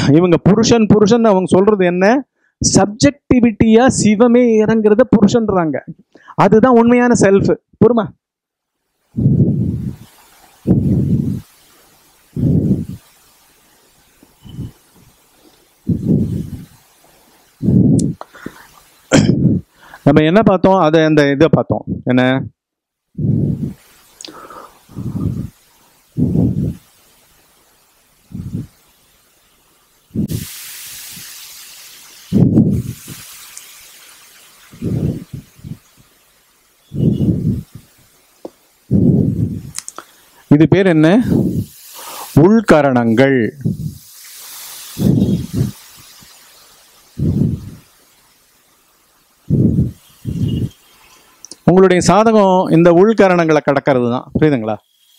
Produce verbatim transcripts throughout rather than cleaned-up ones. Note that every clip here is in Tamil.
இவங்க புருஷன் புருஷன் அவங்க சொல்றது என்ன? சப்ஜெக்டிவிட்டியா சிவமே இறங்குறத புருஷன்றாங்க. அதுதான் உண்மையான செல்ஃப். புரியுமா? நம்ம என்ன பார்த்தோம்? அதை அந்த இதை பார்த்தோம். என்ன? இது பேர் என்ன? உள்கரணங்கள். உங்களுடைய சாதகம் இந்த உள்கரணங்களை கடக்கிறது தான். புரியுதுங்களா?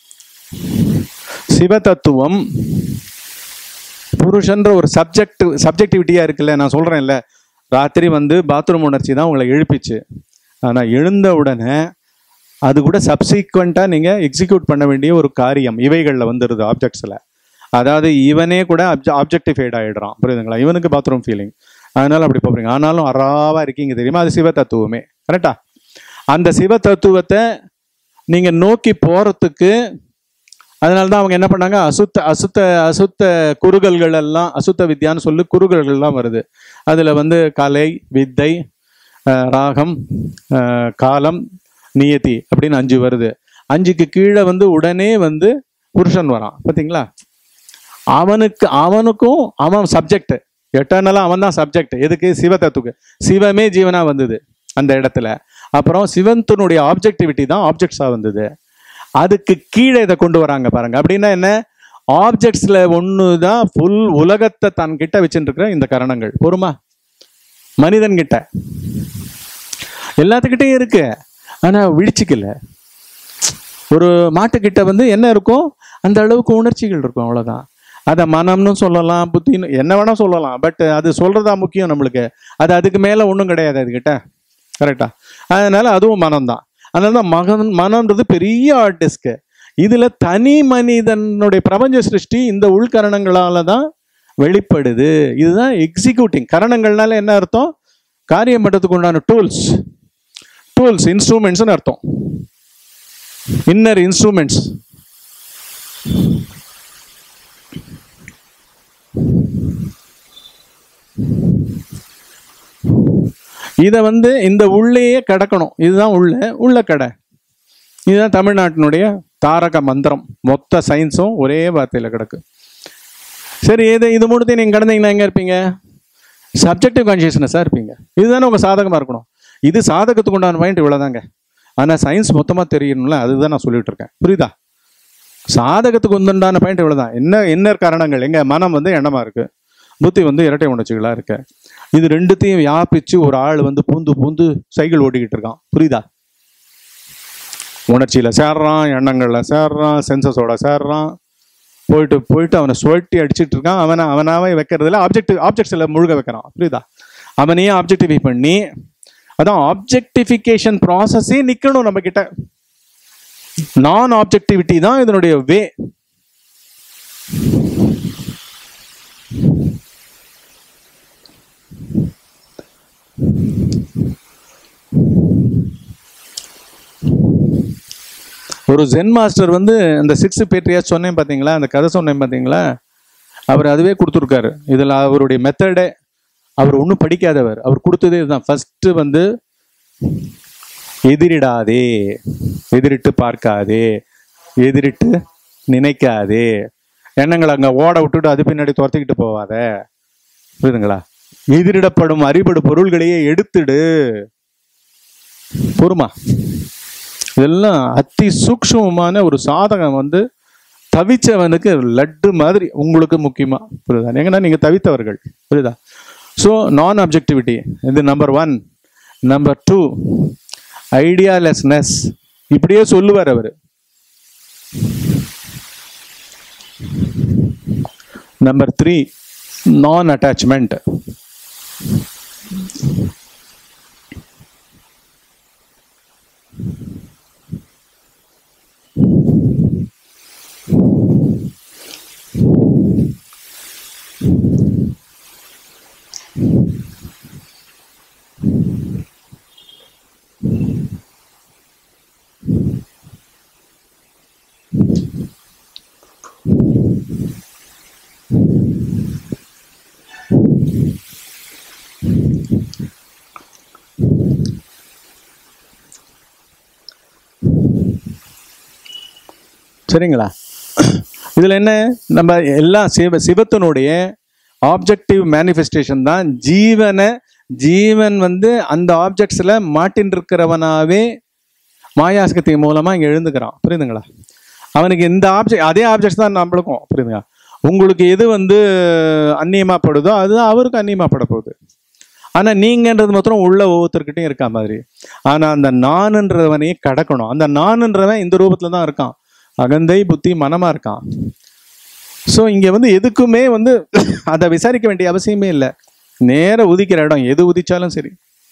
சிவ தத்துவம் புருஷன்ற ஒரு சப்ஜெக்ட் சப்ஜெக்டிவிட்டியா இருக்குல்ல. நான் சொல்றேன்ல, ராத்திரி வந்து பாத்ரூம் உணர்ச்சி தான் உங்களை எழுப்பிச்சு. ஆனால் எழுந்த உடனே அது கூட சப்சீக்வெண்ட்டாக நீங்கள் எக்ஸிக்யூட் பண்ண வேண்டிய ஒரு காரியம் இவைகளில் வந்துடுது, ஆப்ஜெக்ட்ஸில். அதாவது இவனே கூட அப்ஜ ஆப்ஜெக்டிஃபைட் ஆகிடுறான். புரியுதுங்களா? இவனுக்கு பாத்ரூம் ஃபீலிங், அதனால அப்படி போகிறீங்க. ஆனாலும் அறாவா இருக்கீங்க தெரியுமா? அது சிவ தத்துவமே. கரெக்டா? அந்த சிவ தத்துவத்தை நீங்கள் நோக்கி போகிறதுக்கு அதனால தான் அவங்க என்ன பண்ணாங்க? அசுத்த அசுத்த அசுத்த குறுகல்கள் எல்லாம், அசுத்த வித்யான்னு சொல்லி குறுகல்கள்லாம் வருது. அதில் வந்து கலை, வித்தை, ராகம், காலம், நியதி அப்படின்னு அஞ்சு வருது. அஞ்சுக்கு கீழே வந்து உடனே வந்து புருஷன் வரான். பார்த்தீங்களா? அவனுக்கு அவனுக்கும் அவன் சப்ஜெக்ட். எட்டர்னலாக அவன் தான் சப்ஜெக்ட். எதுக்கு? சிவ தத்துவக்கு. சிவமே ஜீவனாக வந்தது அந்த இடத்துல. அப்புறம் சிவத்தினுடைய ஆப்ஜெக்டிவிட்டி தான் ஆப்ஜெக்ட்ஸாக வந்தது. அதுக்கு கீழே இதை கொண்டு வராங்க பாருங்க. அப்படின்னா என்ன? ஆப்ஜெக்ட்ஸில் ஒன்று தான் ஃபுல் உலகத்தை தன் கிட்ட வச்சுட்டு இருக்கிற இந்த கரணங்கள். பொறுமா? மனிதன்கிட்ட எல்லாத்துக்கிட்டையும் இருக்கு, ஆனால் விழிச்சிக்கல. ஒரு மாட்டுக்கிட்ட வந்து என்ன இருக்கும்? அந்த அளவுக்கு உணர்ச்சிகள் இருக்கும், அவ்வளோதான். அதை மனம்னு சொல்லலாம், புத்தின்னு என்ன வேணால் சொல்லலாம். பட் அது சொல்கிறதா முக்கியம் நம்மளுக்கு. அது அதுக்கு மேலே ஒன்றும் கிடையாது அதுக்கிட்ட. கரெக்டா? அதனால அதுவும் மனம்தான். அதனால தான் மகன் மனம்ன்றது பெரிய ஆர்டிஸ்க்கு. இதில் தனி மனிதனுடைய பிரபஞ்ச சிருஷ்டி இந்த உள்கரணங்களால தான் வெளிப்படுது. இதுதான் எக்ஸிக்யூட்டிங். கரணங்கள்னால என்ன அர்த்தம்? காரியம் பண்ணுறதுக்கு உண்டான டூல்ஸ். டூல்ஸ் இன்ஸ்ட்ருமெண்ட்ஸ்னு அர்த்தம். Inner instruments. இதை வந்து இந்த உள்ளேயே கடக்கணும். இதுதான் உள்ள உள்ள கடை. இதுதான் தமிழ்நாட்டினுடைய தாரக மந்திரம். மொத்த சயின்ஸும் ஒரே வார்த்தையில் கிடக்கு. சரி, இது இது மூணுத்தையும் நீங்கள் கடந்தீங்கன்னா எங்கே இருப்பீங்க? சப்ஜெக்டிவ் கான்ஷியஸ்னஸாக இருப்பீங்க. இதுதானே உங்கள் சாதகமாக இருக்கணும். இது சாதகத்துக்கு உண்டான பாயிண்ட் இவ்வளோதாங்க. ஆனால் சயின்ஸ் மொத்தமாக தெரியணும்ல, அதுதான் நான் சொல்லிட்டு இருக்கேன். புரியுதா? சாதகத்துக்கு உண்டான பாயிண்ட் இவ்வளோதான். என்ன என்ன காரணங்கள்? எங்கள் மனம் வந்து எண்ணமாக இருக்குது, புத்தி வந்து இரட்டை உணர்ச்சிகளாக இருக்கு. இது ரெண்டுத்தையும் வியாபிச்சு ஒரு ஆள் வந்து பூந்து பூந்து சைக்கிள் ஓட்டிக்கிட்டு இருக்கான். புரியுதா? உணர்ச்சியில் சேர்றான், எண்ணங்களில் சேர்றான், சென்சஸோட சேர்றான், போயிட்டு போயிட்டு அவனை சுழட்டி அடிச்சுட்டு இருக்கான். அவனை அவனாவே வைக்கிறதுல ஆப்ஜெக்டிவ் ஆப்ஜெக்ட்ஸில் முழுக வைக்கிறான். புரியுதா? அவனையே ஆப்ஜெக்டிஃபை பண்ணி, அதான் ஆப்ஜெக்டிஃபிகேஷன் ப்ராசஸே நிற்கணும் நம்ம கிட்ட. நான் ஆப்ஜெக்டிவிட்டி தான் இதனுடைய வே. ஒரு ஜென் மாஸ்டர் வந்து அந்த சிக்ஸ் பேட்ரியாஸ் சொன்னேன் பார்த்தீங்களா, அந்த கதை சொன்னேன் பார்த்தீங்களா, அவர் அதுவே கொடுத்துருக்காரு. இதில் அவருடைய மெத்தடே, அவர் ஒன்றும் படிக்காதவர், அவர் கொடுத்ததே இதுதான். ஃபர்ஸ்ட் வந்து எதிரிடாதே, எதிரிட்டு பார்க்காதே, எதிரிட்டு நினைக்காதே, எண்ணங்களை அங்கே ஓட விட்டுட்டு அது பின்னாடி துரத்திக்கிட்டு போவாத. புரியுதுங்களா? எதிரிடப்படும் அறிபடு பொருள்களையே எடுத்துடு. பொறுமா? இதெல்லாம் அதி சூக்ஷ்மமான ஒரு சாதகம். வந்து தவிச்சவனுக்கு லட்டு மாதிரி உங்களுக்கு முக்கியமா. புரியுதா? எங்கன்னா நீங்க தவித்தவர்கள். புரியுதா? ஸோ நான் ஆப்ஜெக்டிவிட்டி இது number one. Number two idealessness. இப்படியே சொல்லுவார் அவர். Number three non attachment. சரிங்களா? இதில் என்ன, நம்ம எல்லாம் சிவ சிவத்தினுடைய ஆப்ஜெக்டிவ் மேனிஃபெஸ்டேஷன் தான். ஜீவனை ஜீவன் வந்து அந்த ஆப்ஜெக்ட்ஸில் மாட்டின் இருக்கிறவனாவே மாயாசக்தி மூலமாக இங்கே எழுந்துக்கிறான். புரியுதுங்களா? அவனுக்கு இந்த ஆப்ஜெக்ட் அதே ஆப்ஜெக்ட்ஸ் தான் நம்மளுக்கும். புரியுதுங்களா? உங்களுக்கு எது வந்து அந்நியமாகப்படுதோ அதுதான் அவருக்கு அந்நியமாகப்பட போகுது. ஆனால் நீங்கன்றது மாத்திரம் உள்ள ஒவ்வொருத்தர்கிட்டையும் இருக்கா மாதிரி. ஆனால் அந்த நானுன்றவனையே கடக்கணும். அந்த நானுன்றவன் இந்த ரூபத்தில் தான் இருக்கான். அகந்தை புத்தி மனமாக இருக்கான். ஸோ இங்கே வந்து எதுக்குமே வந்து அதை விசாரிக்க வேண்டிய அவசியமே இல்லை. நேர உதிக்கிற இடம் எது உதிச்சாலும் சரி,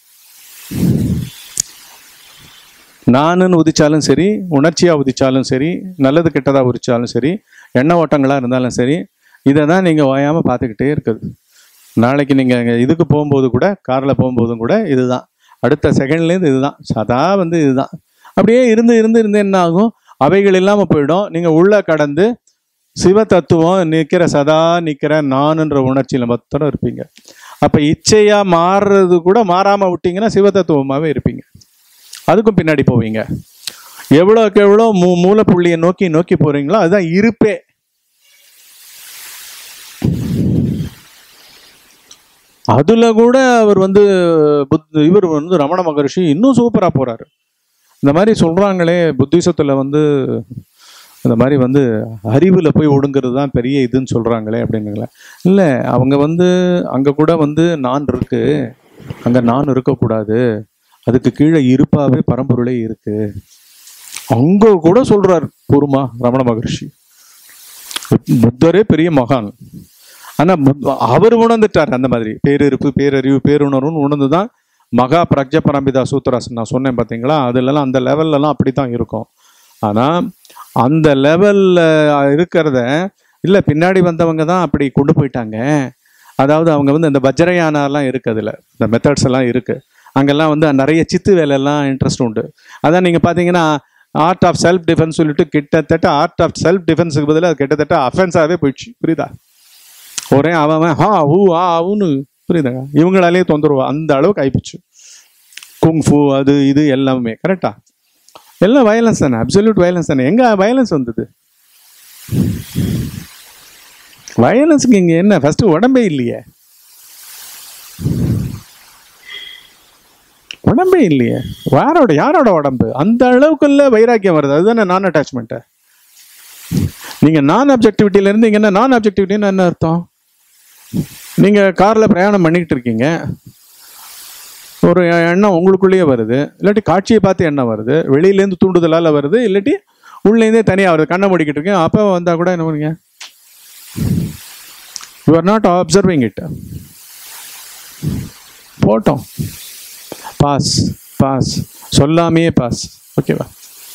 நானுன்னு உதிச்சாலும் சரி, உணர்ச்சியாக உதிச்சாலும் சரி, நல்லது கெட்டதாக உதிச்சாலும் சரி, எண்ண ஓட்டங்களாக இருந்தாலும் சரி, இதை தான் நீங்கள் ஓயாமல் பார்த்துக்கிட்டே இருக்குது. நாளைக்கு நீங்கள் இதுக்கு போகும்போது கூட, காரில் போகும்போதும் கூட இதுதான், அடுத்த செகண்ட்லேருந்து இதுதான், சதா வந்து இதுதான். அப்படியே இருந்து இருந்து இருந்து என்ன ஆகும், அவைகள் இல்லாமல் போயிடும். நீங்கள் உள்ளே கடந்து சிவ தத்துவம் நிற்கிற, சதா நிற்கிற நானுன்ற உணர்ச்சியில் மொத்தம் இருப்பீங்க. அப்போ இச்சையாக மாறுறது கூட மாறாமல் விட்டீங்கன்னா சிவ தத்துவமாகவே இருப்பீங்க. அதுக்கும் பின்னாடி போவீங்க. எவ்வளோக்கு எவ்வளோ மூ மூலப்புள்ளியை நோக்கி நோக்கி போகிறீங்களோ அதுதான் இருப்பே. அதில் கூட அவர் வந்து புத் இவர் வந்து ரமண மகரிஷி இன்னும் சூப்பராக போகிறாரு. இந்த மாதிரி சொல்கிறாங்களே, புத்திசத்தில் வந்து இந்த மாதிரி வந்து அறிவில் போய் ஒடுங்கிறது தான் பெரிய இதுன்னு சொல்கிறாங்களே அப்படின்னுங்களே. இல்லை, அவங்க வந்து அங்கே கூட வந்து நான் இருக்கு, அங்கே நான் இருக்கக்கூடாது, அதுக்கு கீழே இருப்பாவே பரம்பொருளே இருக்கு, அங்கே கூட சொல்கிறார் பூர்மா ரமண மகரிஷி. புத்தரே பெரிய மகான். ஆனால் அவர் உணர்ந்துட்டார் அந்த மாதிரி பேரிருப்பு பேரறிவு பேருணர்வுன்னு உணர்ந்து தான் மகா பிரக்ஞ பரம்பிதா சூத்திராசன் நான் சொன்னேன் பார்த்தீங்களா, அதுலலாம் அந்த லெவல்லலாம் அப்படி தான் இருக்கும். ஆனால் அந்த லெவலில் இருக்கிறத இல்லை பின்னாடி வந்தவங்க தான் அப்படி கொண்டு போயிட்டாங்க. அதாவது அவங்க வந்து அந்த வஜ்ரயானாலாம் இருக்குது, அதில் இந்த மெத்தட்ஸ் எல்லாம் இருக்குது. அங்கெல்லாம் வந்து நிறைய சித்து வேலையெல்லாம் இன்ட்ரெஸ்ட் உண்டு. அதான் நீங்கள் பார்த்தீங்கன்னா ஆர்ட் ஆஃப் செல்ஃப் டிஃபென்ஸ் சொல்லிட்டு கிட்டத்தட்ட ஆர்ட் ஆஃப் செல்ஃப் டிஃபென்ஸுக்கு பதிலாக அது கிட்டத்தட்ட அஃபென்ஸாகவே போயிடுச்சு. புரியுதா? ஒரே அவன் ஹா ஊ ஆ ஊன்னு, புரியுதாங்க, இவங்களாலே தொந்தரவா அந்த அளவுக்கு ஆயிப்போச்சு. குங்ஃபு அது இது எல்லாமே கரெக்டா, எல்லாம் வயலன்ஸ் தானே, அப்சல்யூட் வயலன்ஸ் தானே. எங்க வயலன்ஸ் வந்தது? வயலன்ஸுக்கு இங்க என்ன, ஃபர்ஸ்ட் உடம்பே இல்லையே, உடம்பே இல்லையே, யாரோட யாரோட உடம்பு? அந்த அளவுக்குள்ள வைராக்கியம் வருது, அதுதானே நான் அட்டாச்மெண்ட். நீங்க நான் அப்ஜெக்டிவிட்டியில இருந்தீங்கன்னா, நான் அப்ஜெக்டிவிட்டின்னு என்ன அர்த்தம்? நீங்க கார்ல பிரயாணம் பண்ணிக்கிட்டு இருக்கீங்க, ஒரு எண்ணம் உங்களுக்குள்ளேயே வருது, இல்லாட்டி காட்சியை பார்த்து எண்ணம் வருது, வெளியிலேருந்து தூண்டுதலால் வருது, இல்லாட்டி உள்ளேருந்தே தனியாக வருது, கண்ணை மூடிக்கிட்டு இருக்கேன், அப்போ வந்தால் கூட என்ன பண்ணுங்க, you are not observing it. போட்டோம், பாஸ் பாஸ் சொல்லாமையே பாஸ், ஓகேவா?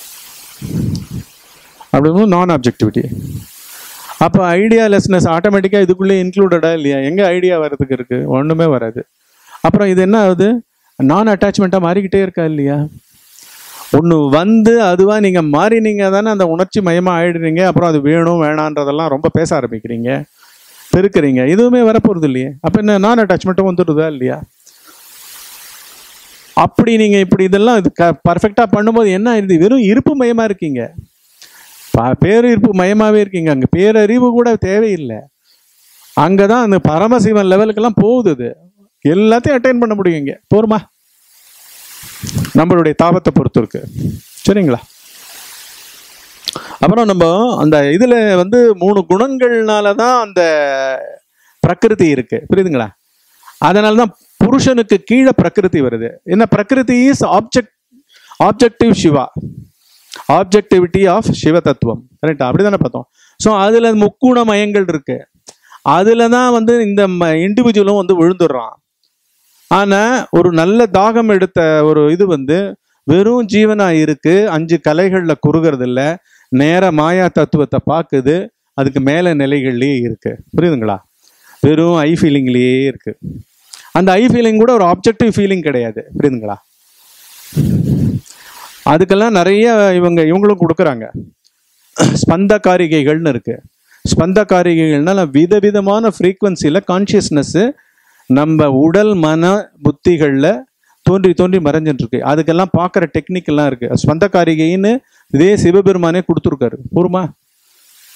அப்படி நான் ஆப்ஜெக்டிவிட்டி. அப்போ ஐடியாலெஸ்னஸ் ஆட்டோமேட்டிக்காக இதுக்குள்ளே இன்க்ளூடடா இல்லையா? எங்கே ஐடியா வர்றதுக்கு இருக்குது? ஒன்றுமே வராது. அப்புறம் இது என்ன ஆகுது? நான் அட்டாச்மெண்ட்டாக மாறிக்கிட்டே இருக்கா இல்லையா? ஒன்று வந்து அதுவாக நீங்கள் மாறினீங்க தானே அந்த உணர்ச்சி மயமாக ஆயிடுறீங்க. அப்புறம் அது வேணும் வேணான்றதெல்லாம் ரொம்ப பேச ஆரம்பிக்கிறீங்க, பெருக்கிறீங்க. எதுவுமே வரப்போகிறது இல்லையே. அப்போ என்ன நான் அட்டாச்மெண்ட்டும் வந்துடுதா இல்லையா? அப்படி நீங்கள் இப்படி இதெல்லாம் இது க பர்ஃபெக்டாக பண்ணும்போது என்ன ஆயிடுது? வெறும் இருப்பு மயமாக இருக்கீங்க, பேரிருப்பு மயமாகவே இருக்கீங்க. அங்கே பேரறிவு கூட தேவையில்லை. அங்கே தான் அந்த பரமசிவன் லெவலுக்கெல்லாம் போகுது. அது எல்லாத்தையும் அட்டைன் பண்ண முடியும் இங்கே. போருமா, நம்மளுடைய தாபத்தை பொறுத்து இருக்கு. சரிங்களா? அப்புறம் நம்ம அந்த இதில் வந்து மூணு குணங்கள்னால தான் அந்த பிரகிருதி இருக்கு, புரியுதுங்களா? அதனால தான் புருஷனுக்கு கீழே பிரகிருதி வருது. என்ன prakriti is object objective Shiva, objectivity of Shiva தத்துவம், கரெக்டா? அப்படி தானே பார்த்தோம். ஸோ அதில் முக்குண மயங்கள் இருக்கு. அதில் தான் வந்து இந்த இண்டிவிஜுவலும் வந்து விழுந்துடுறான். ஆனால் ஒரு நல்ல தாகம் எடுத்த ஒரு இது வந்து வெறும் ஜீவனாக இருக்கு, அஞ்சு கலைகளில் குறுகிறது இல்லை, நேர மாயா தத்துவத்தை பார்க்குது, அதுக்கு மேலே நிலைகள்லேயே இருக்கு. புரியுதுங்களா? வெறும் ஐ ஃபீலிங்லேயே இருக்கு. அந்த ஐ ஃபீலிங் கூட ஒரு ஆப்ஜெக்டிவ் ஃபீலிங் கிடையாது, புரியுதுங்களா? அதுக்கெல்லாம் நிறைய இவங்க இவங்களும் கொடுக்குறாங்க. ஸ்பந்த காரிகைகள்னு இருக்கு. ஸ்பந்த காரிகைகள்னால விதவிதமான ஃப்ரீக்குவன்சியில் கான்ஷியஸ்னஸ்ஸு நம்ம உடல் மன புத்திகளில் தோன்றி தோன்றி மறைஞ்சிட்டு. அதுக்கெல்லாம் பார்க்குற டெக்னிக்கெல்லாம் இருக்குது. ஸ்பந்த காரிகைன்னு இதே சிவபெருமானே கொடுத்துருக்காரு. பூர்மா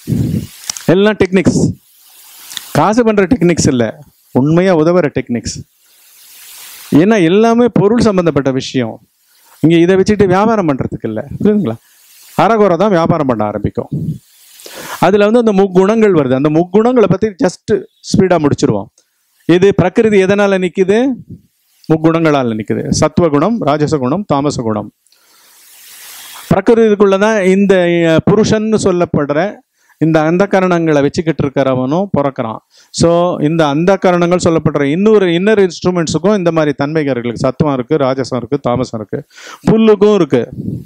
எல்லாம் டெக்னிக்ஸ், காசு பண்ணுற டெக்னிக்ஸ் இல்லை, உண்மையாக உதவுற டெக்னிக்ஸ். ஏன்னா எல்லாமே பொருள் சம்மந்தப்பட்ட விஷயம். இங்கே இதை வச்சுட்டு வியாபாரம் பண்ணுறதுக்கு இல்லை, புரியுதுங்களா? அறகுறை தான் வியாபாரம் பண்ண ஆரம்பிக்கும். அதில் வந்து அந்த முக்குணங்கள் வருது. அந்த முக்குணங்களை பற்றி ஜஸ்ட்டு ஸ்பீடாக முடிச்சிருவோம். இது பிரகிருதி எதனால் நிற்குது? முக்குணங்களால் நிற்குது. சத்துவகுணம், ராஜசகுணம், தாமச குணம். பிரகிருதிக்குள்ள தான் இந்த புருஷன்னு சொல்லப்படுற இந்த அந்த கரணங்களை வச்சுக்கிட்டு இருக்கிறவனும் பிறக்கிறான். ஸோ இந்த அந்த கரணங்கள் சொல்லப்படுற இன்னொரு இன்னர் இன்ஸ்ட்ருமெண்ட்ஸுக்கும் இந்த மாதிரி தன்மைகள் இருக்கு. சத்துவம் இருக்கு, ராஜசம் இருக்கு, தாமசம் இருக்கு, புல்லுக்கும் இருக்கு,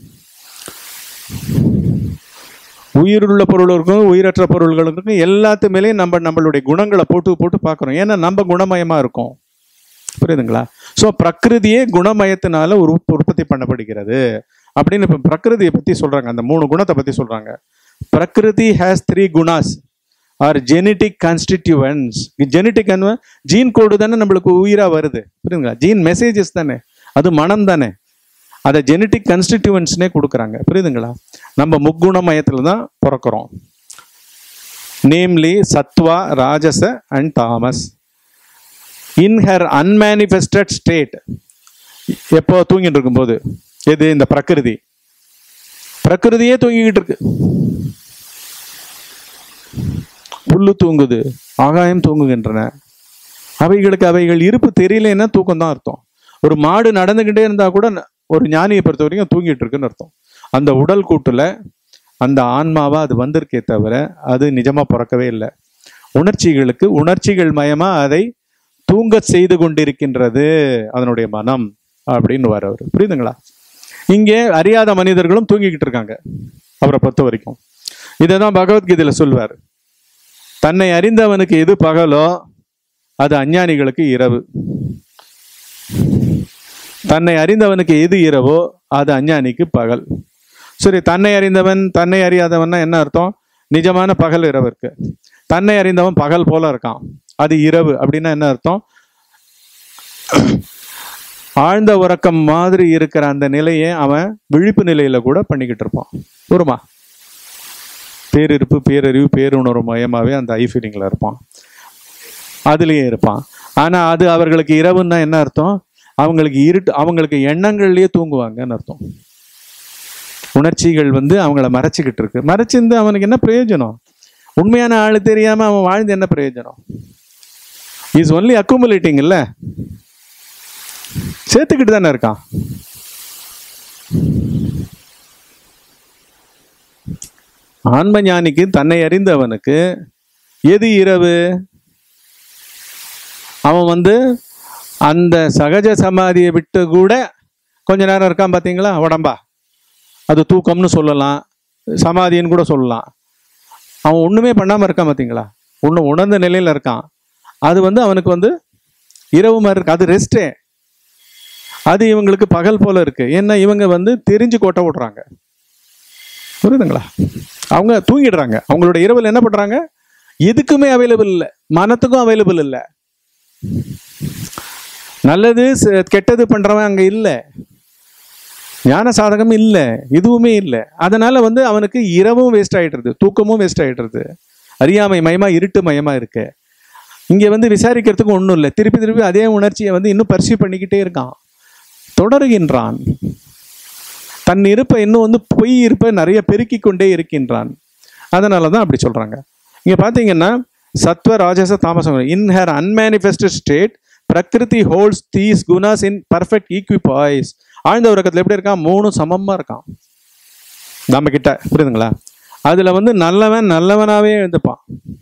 உயிருள்ள பொருளுக்கும் உயிரற்ற பொருள்களுக்கும் எல்லாத்து மேலேயும் நம்ம நம்மளுடைய குணங்களை போட்டு போட்டு பார்க்குறோம். ஏன்னா நம்ம குணமயமாக இருக்கும், புரியுதுங்களா? ஸோ பிரகிருதியே குணமயத்தினால ஒரு உற்பத்தி பண்ணப்படுகிறது அப்படின்னு இப்போ பிரகிருதியை பற்றி சொல்கிறாங்க. அந்த மூணு குணத்தை பற்றி சொல்கிறாங்க. Prakriti has three gunas are genetic constituents. Genetic gene code தானே நம்மளுக்கு உயிராக வருது, புரியுதுங்களா? ஜீன் மெசேஜஸ் தானே, அது மனம் தானே, அதை ஜெனட்டிக் கான்ஸ்டிடியூவன்ஸ்னே கொடுக்குறாங்க, புரியுதுங்களா? நம்ம முக்குணமயத்தில் தான் பிறக்கிறோம். Namely sattva, rajas and tamas. In her unmanifested state, எப்போ தூங்கிட்டு இருக்கும்போது, எது இந்த பிரகிருதி, பிரகிருதியே தூங்கிக்கிட்டு இருக்கு. புல்லு தூங்குது, ஆகாயம் தூங்குகின்றன. அவைகளுக்கு அவைகள் இருப்பு தெரியலன்னா தூக்கம் தான் அர்த்தம். ஒரு மாடு நடந்துகிட்டே இருந்தா கூட ஒரு ஞானியை பொறுத்த வரைக்கும் தூங்கிட்டு இருக்குன்னு அர்த்தம். அந்த உடல் கூட்டுல அந்த ஆன்மாவா அது வந்திருக்கே தவிர அது நிஜமா பிறக்கவே இல்லை. உணர்ச்சிகளுக்கு உணர்ச்சிகள் மயமா அதை தூங்க செய்து கொண்டிருக்கின்றது அதனுடைய மனம் அப்படின்னு வரவர், புரியுதுங்களா? இங்கே அறியாத மனிதர்களும் தூங்கிக்கிட்டு இருக்காங்க அவரை பொறுத்த வரைக்கும். இதை தான் பகவத்கீதையில சொல்வார். தன்னை அறிந்தவனுக்கு எது பகலோ அது அஞ்ஞானிகளுக்கு இரவு, தன்னை அறிந்தவனுக்கு எது இரவோ அது அஞ்ஞானிக்கு பகல். சரி, தன்னை அறிந்தவன் தன்னை அறியாதவன்னா என்ன அர்த்தம்? நிஜமான பகல் இரவு இருக்கு. தன்னை அறிந்தவன் பகல் போல இருக்கான், அது இரவு. அப்படின்னா என்ன அர்த்தம்? ஆழ்ந்த உறக்கம் மாதிரி இருக்கிற அந்த நிலையை அவன் விழிப்பு நிலையில கூட பண்ணிக்கிட்டு இருப்பான். ஒருமா பேரிருப்பு, பேரறிவு, பேருணர்வு மயமாவே அந்த ஐ ஃபீலிங்ல இருப்பான், அதுலயே இருப்பான். ஆனா அது அவர்களுக்கு இரவுன்னா என்ன அர்த்தம்? அவங்களுக்கு இருட்டு, அவங்களுக்கு எண்ணங்கள்லயே தூங்குவாங்கன்னு அர்த்தம். உணர்ச்சிகள் வந்து அவங்கள மறைச்சிக்கிட்டு இருக்கு. மறைச்சிருந்து அவனுக்கு என்ன பிரயோஜனம்? உண்மையான ஆளு தெரியாம அவன் வாழ்ந்து என்ன பிரயோஜனம்? இஸ் ஒன்லி அக்குமுலேட்டிங், இல்ல சேர்த்துக்கிட்டு தானே இருக்கான். ஆன்ம ஞானிக்கு, தன்னை அறிந்தவனுக்கு எது இரவு? அவன் வந்து அந்த சகஜ சமாதியை விட்டு கூட கொஞ்ச நேரம் இருக்கான் பார்த்தீங்களா, உடம்பா, அது தூக்கம்னு சொல்லலாம், சமாதின்னு கூட சொல்லலாம். அவன் ஒண்ணுமே பண்ணாம இருக்கான் பார்த்தீங்களா, ஒன்றும் உணர்ந்த நிலையில இருக்கான். அது வந்து அவனுக்கு வந்து இரவு மாதிரி இருக்கு, அது ரெஸ்டே. அது இவங்களுக்கு பகல் போல இருக்கு. ஏன்னா இவங்க வந்து தெரிஞ்சு கோட்டை விடுறாங்க, புரியுதுங்களா? அவங்க தூங்கிடுறாங்க. அவங்களோட இரவில் என்ன பண்றாங்க? எதுக்குமே அவைலபிள் இல்லை, மனத்துக்கும் அவைலபிள் இல்லை. நல்லது கெட்டது பண்றவன் அங்க இல்லை, ஞான சாதகம் இல்லை, எதுவுமே இல்லை. அதனால வந்து அவனுக்கு இரவும் வேஸ்ட் ஆயிடுறது, தூக்கமும் வேஸ்ட் ஆயிடுறது. அறியாமை மயமா, இருட்டு மயமா இருக்கு. இங்க வந்து விசாரிக்கிறதுக்கு ஒன்றும் இல்லை. திருப்பி திருப்பி அதே உணர்ச்சியை வந்து இன்னும் பர்சீவ் பண்ணிக்கிட்டே இருக்கான், தொடருகின்றான். தன் இருப்பை இன்னும் வந்து பொய் இருப்பை நிறைய பெருக்கி கொண்டே இருக்கின்றான். அதனால தான் அப்படி சொல்றாங்க. இங்க பாத்தீங்கன்னா சத்வ, ராஜச, தாமசம். In her unmanifested state prakriti holds these gunas in perfect equipoise. ஆழ்ந்த உறக்கத்தில் எப்படி இருக்கான்? மூணும் சமமா இருக்கான் நம்ம கிட்ட, புரியுதுங்களா? அதுல வந்து நல்லவன் நல்லவனாவே எழுந்துப்பான்.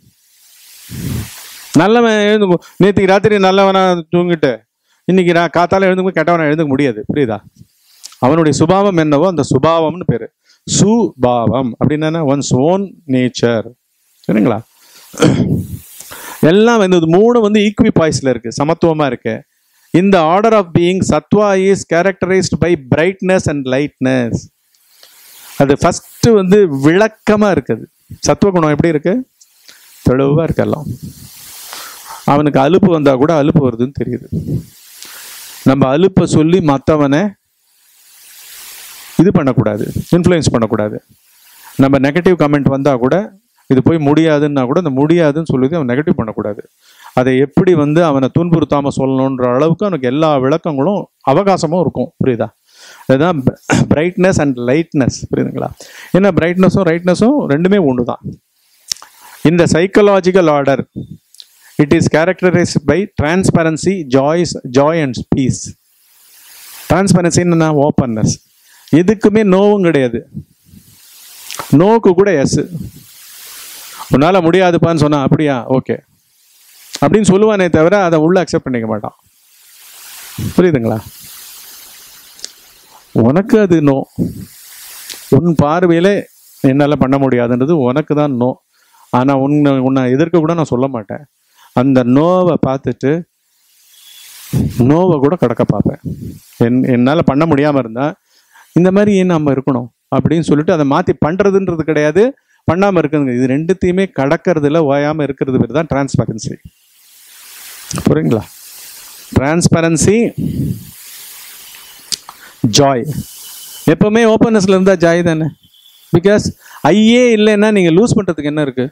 நல்லவன் எழுந்து, நேற்றுக்கு ராத்திரி நல்லவனா தூங்கிட்டு இன்னைக்கு நான் காத்தால எழுந்துக்கும் கெட்டவனா எழுந்துக்க முடியாது, புரியுதா? அவனுடைய சுபாவம் என்னவோ அந்த சுபாவம்னு பேரு. சுபாவம் அப்படின்னா ஒன்ஸ் ஓன் நேச்சர், சரிங்களா? எல்லாம் வந்து மூணு வந்து ஈக்விபாய்ஸ்ல இருக்கு, சமத்துவமா இருக்கு. இந்த order of being sattva is characterised by brightness and lightness. அது ஃபர்ஸ்ட் வந்து விளக்கமா இருக்குது. சத்துவகுணம் எப்படி இருக்கு? தெளிவா இருக்கலாம். அவனுக்கு அலுப்பு வந்தா கூட அலுப்பு வருதுன்னு தெரியுது. நம்ம அலுப்பை சொல்லி மற்றவனை இது பண்ணக்கூடாது, இன்ஃப்ளூயன்ஸ் பண்ணக்கூடாது. நம்ம நெகட்டிவ் கமெண்ட் வந்தால் கூட இது போய் முடியாதுன்னா கூட அந்த முடியாதுன்னு சொல்லுது அவன் நெகட்டிவ் பண்ணக்கூடாது. அதை எப்படி வந்து அவனை துன்புறுத்தாம சொல்லணுன்ற அளவுக்கு அவனுக்கு எல்லா விளக்கங்களும் அவகாசமும் இருக்கும். புரியுதா? அதுதான் பிரைட்னஸ் அண்ட் லைட்னஸ். புரியுதுங்களா? ஏன்னா பிரைட்னஸும் ரைட்னஸும் ரெண்டுமே ஒன்று தான். இந்த psychological order it is characterised by transparency, joys joy and peace. டிரான்ஸ்பரன்சின்னா ஓப்பன்னஸ். எதுக்குமே நோவும் கிடையாது, நோக்கு கூட எஸ். உன்னால முடியாதுப்பான்னு சொன்னா அப்படியா ஓகே அப்படின்னு சொல்லுவானே தவிர அதை உள்ள அக்செப்ட் பண்ணிக்க மாட்டான். புரியுதுங்களா? உனக்கு அது நோ, உன் பார்வையில என்னால் பண்ண முடியாதுன்றது உனக்கு தான் நோ. ஆனால் உன்னை உன்னை எதிர்க்க கூட நான் சொல்ல மாட்டேன். அந்த நோவை பார்த்துட்டு நோவை கூட கடக்க பார்ப்பேன். என் என்னால் பண்ண முடியாமல் இருந்தால் இந்த மாதிரி ஏன் நம்ம இருக்கணும் அப்படின்னு சொல்லிட்டு அதை மாற்றி பண்ணுறதுன்றது கிடையாது, பண்ணாமல் இருக்குதுங்க. இது ரெண்டுத்தையுமே கடக்கிறதுல ஓயாமல் இருக்கிறது பேர் தான் டிரான்ஸ்பரன்சி. புரியுங்களா? Transparency, joy. எப்பவுமே ஓப்பன்னஸ்ல இருந்தால் ஜாய் தானே. பிகாஸ் ஐயே இல்லைன்னா நீங்கள் லூஸ் பண்ணுறதுக்கு என்ன இருக்கு?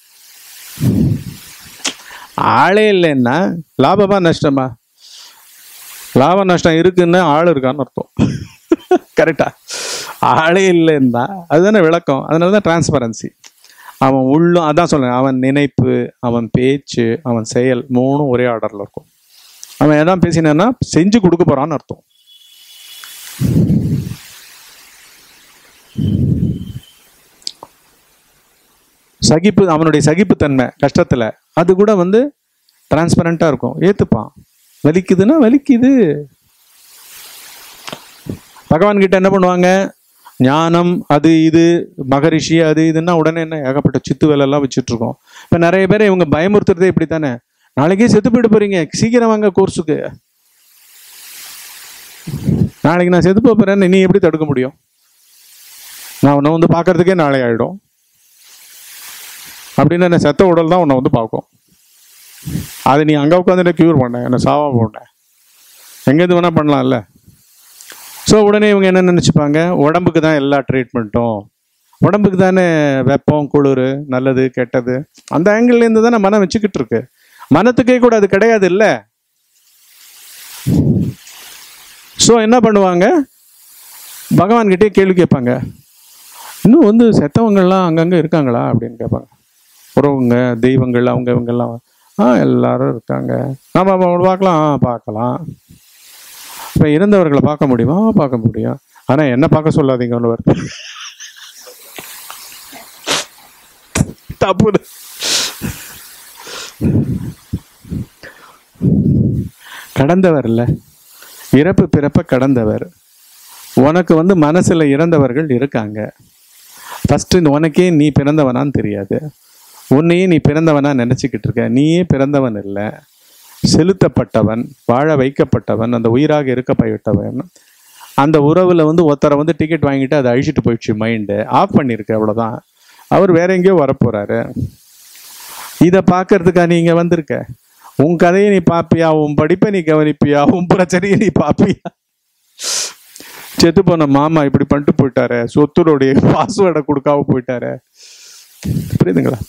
ஆளே இல்லைன்னா லாபமா நஷ்டமா? லாப நஷ்டம் இருக்குன்னா ஆள் இருக்கான்னு அர்த்தம். கரெக்டா? ஆளே இல்லைன்னா அதுதானே விளக்கம். அதனால தான் டிரான்ஸ்பரன்சி. அவன் உள்ளும் அதான் சொல்றேன், அவன் நினைப்பு, அவன் பேச்சு, அவன் செயல் மூணும் ஒரே ஆர்டர்ல இருக்கும். அவன் எதாவது பேசினான்னா செஞ்சு கொடுக்க போறான்னு அர்த்தம். சகிப்பு, அவனுடைய சகிப்புத்தன்மை கஷ்டத்துல அது கூட வந்து டிரான்ஸ்பரண்டா இருக்கும், ஏத்துப்பான். வலிக்குதுன்னா வலிக்குது. பகவான் கிட்ட என்ன பண்ணுவாங்க? ஞானம் அது இது மகரிஷி அது இதுன்னா உடனே என்ன ஏகப்பட்ட சித்து வேலை எல்லாம் வச்சுட்டு இருக்கோம். இப்ப நிறைய பேர் இவங்க பயமுறுத்துறதே இப்படித்தானே, நாளைக்கே செத்து போயிட்டு போறீங்க, சீக்கிரம் வாங்க கோர்ஸுக்கு. நாளைக்கு நான் செத்து போறேன், நீ எப்படி தடுக்க முடியும்? நான் உன்னை வந்து பார்க்கறதுக்கே நாளை ஆயிடும். அப்படின்னு என்ன செத்த உடல் தான் உன்னை வந்து பார்க்கும். அதை நீ அங்கே உட்காந்து க்யூர் பண்ண, என்னை சாவா போன, எங்கேருந்து வேணா பண்ணலாம்ல. ஸோ உடனே இவங்க என்ன நினச்சிப்பாங்க? உடம்புக்கு தான் எல்லா ட்ரீட்மெண்ட்டும், உடம்புக்கு தானே வெப்பம் குளிர் நல்லது கெட்டது, அந்த ஆங்கிள்லேருந்து தானே மனம் வச்சுக்கிட்டு இருக்கு. மனத்துக்கே கூட அது கிடையாது இல்லை. ஸோ என்ன பண்ணுவாங்க? பகவான்கிட்டே கேள்வி கேட்பாங்க. இன்னும் வந்து செத்தவங்கள்லாம் அங்கங்கே இருக்காங்களா அப்படின்னு கேட்பாங்க. உறவுங்க தெய்வங்கள் அவங்க இவங்கெல்லாம் ஆ எல்லாரும் இருக்காங்க, நம்ம பார்க்கலாம் பார்க்கலாம். இப்போ இறந்தவர்களை பார்க்க முடியுமா? பார்க்க முடியும். ஆனால் என்ன பார்க்க சொல்லாதீங்க ஒன்று தப்பு. கடந்தவர் இல்லை, இறப்பு பிறப்ப கடந்தவர். உனக்கு வந்து மனசுல இறந்தவர்கள் இருக்காங்க. ஃபர்ஸ்ட் உனக்கே நீ பிறந்தவனான்னு தெரியாது, உன்னையே நீ பிறந்தவனா நினைச்சுக்கிட்டு இருக்க. நீயே பிறந்தவன் இல்லை, செலுத்தப்பட்டவன், வாழ வைக்கப்பட்டவன், அந்த உயிராக இருக்கப்பட்டவன். அந்த உறவுல வந்து ஒருத்தரை வந்து டிக்கெட் வாங்கிட்டு அதை அழிச்சிட்டு போயிடுச்சு, மைண்டு ஆஃப் பண்ணியிருக்கு, அவ்வளோதான். அவர் வேற எங்கேயோ வரப்போறாரு. இதை பார்க்கறதுக்கா நீ இங்கே வந்திருக்க? உன் கதையை நீ பார்ப்பியா? உன் படிப்பை நீ கவனிப்பியா? உன் பிரச்சனையை நீ பார்ப்பியா? செத்து போன மாமா இப்படி பண்ணிட்டு போயிட்டாரு, சொத்துடைய பாஸ்வேர்டை கொடுக்காம போயிட்டாரு. புரியுதுங்களா?